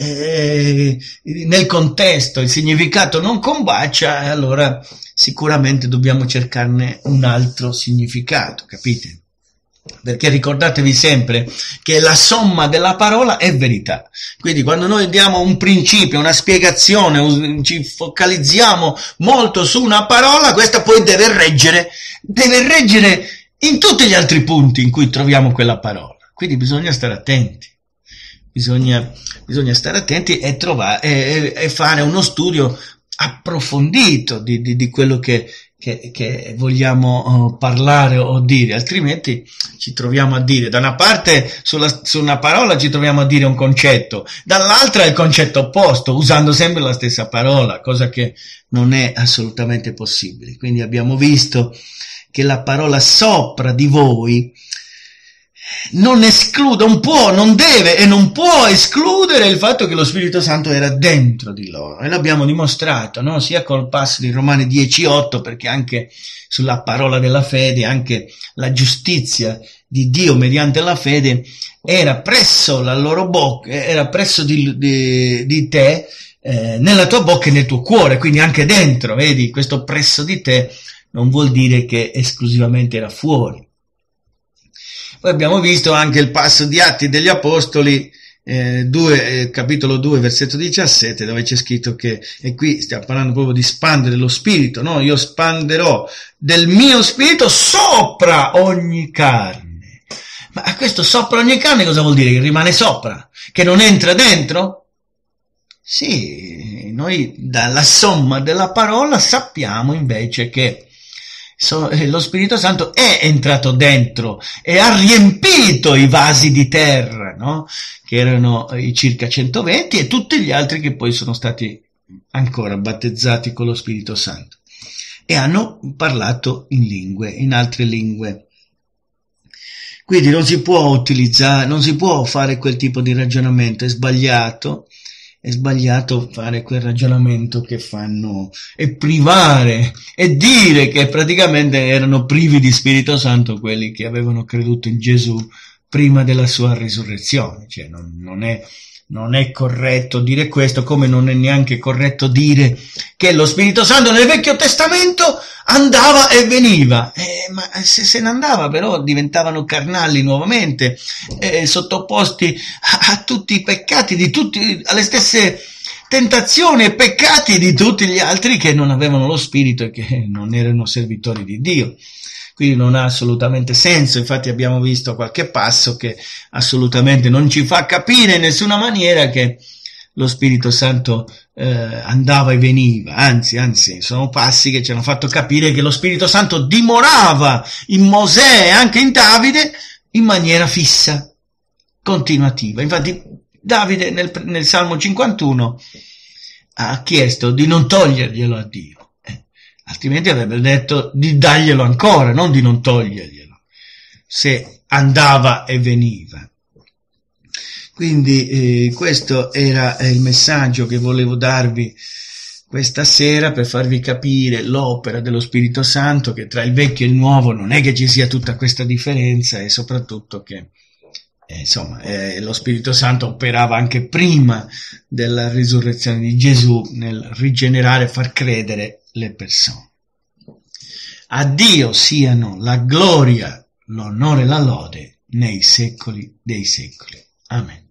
nel contesto il significato non combacia, allora sicuramente dobbiamo cercarne un altro significato, capite? Perché ricordatevi sempre che la somma della parola è verità. Quindi quando noi diamo un principio, una spiegazione, ci focalizziamo molto su una parola, questa poi deve reggere in tutti gli altri punti in cui troviamo quella parola. Quindi bisogna stare attenti. Bisogna stare attenti e trovare e fare uno studio approfondito di quello che vogliamo parlare o dire, altrimenti ci troviamo a dire da una parte su una parola ci troviamo a dire un concetto, dall'altra il concetto opposto, usando sempre la stessa parola, cosa che non è assolutamente possibile. Quindi abbiamo visto che la parola sopra di voi non esclude, non deve e non può escludere il fatto che lo Spirito Santo era dentro di loro, e l'abbiamo dimostrato, no? Sia col passo di Romani 10:8, perché anche sulla parola della fede, anche la giustizia di Dio mediante la fede era presso la loro bocca, era presso di te, nella tua bocca e nel tuo cuore, quindi anche dentro, vedi, questo presso di te non vuol dire che esclusivamente era fuori. Poi abbiamo visto anche il passo di Atti degli Apostoli, capitolo 2, versetto 17, dove c'è scritto che, e qui stiamo parlando proprio di spandere lo spirito, no? Io spanderò del mio spirito sopra ogni carne. Ma questo sopra ogni carne cosa vuol dire? Che rimane sopra? Che non entra dentro? Sì, noi dalla somma della parola sappiamo invece che lo Spirito Santo è entrato dentro e ha riempito i vasi di terra, no? Che erano i circa 120, e tutti gli altri che poi sono stati ancora battezzati con lo Spirito Santo e hanno parlato in altre lingue. Quindi non si può utilizzare, non si può fare quel tipo di ragionamento, è sbagliato fare quel ragionamento che fanno e privare e dire che praticamente erano privi di Spirito Santo quelli che avevano creduto in Gesù prima della sua risurrezione. Cioè non è corretto dire questo, come non è neanche corretto dire che lo Spirito Santo nel Vecchio Testamento andava e veniva, ma se ne andava però diventavano carnali nuovamente, sottoposti a tutti i peccati di tutti, alle stesse tentazioni e peccati di tutti gli altri che non avevano lo Spirito e che non erano servitori di Dio. Quindi non ha assolutamente senso. Infatti abbiamo visto qualche passo che assolutamente non ci fa capire in nessuna maniera che lo Spirito Santo andava e veniva, anzi sono passi che ci hanno fatto capire che lo Spirito Santo dimorava in Mosè e anche in Davide in maniera fissa, continuativa. Infatti Davide nel Salmo 51 ha chiesto di non toglierglielo a Dio, altrimenti avrebbe detto di darglielo ancora, non di non toglierglielo, se andava e veniva. Quindi questo era il messaggio che volevo darvi questa sera, per farvi capire l'opera dello Spirito Santo, che tra il vecchio e il nuovo non è che ci sia tutta questa differenza, e soprattutto che lo Spirito Santo operava anche prima della risurrezione di Gesù nel rigenerare e far credere le persone. A Dio siano la gloria, l'onore e la lode nei secoli dei secoli. Amen.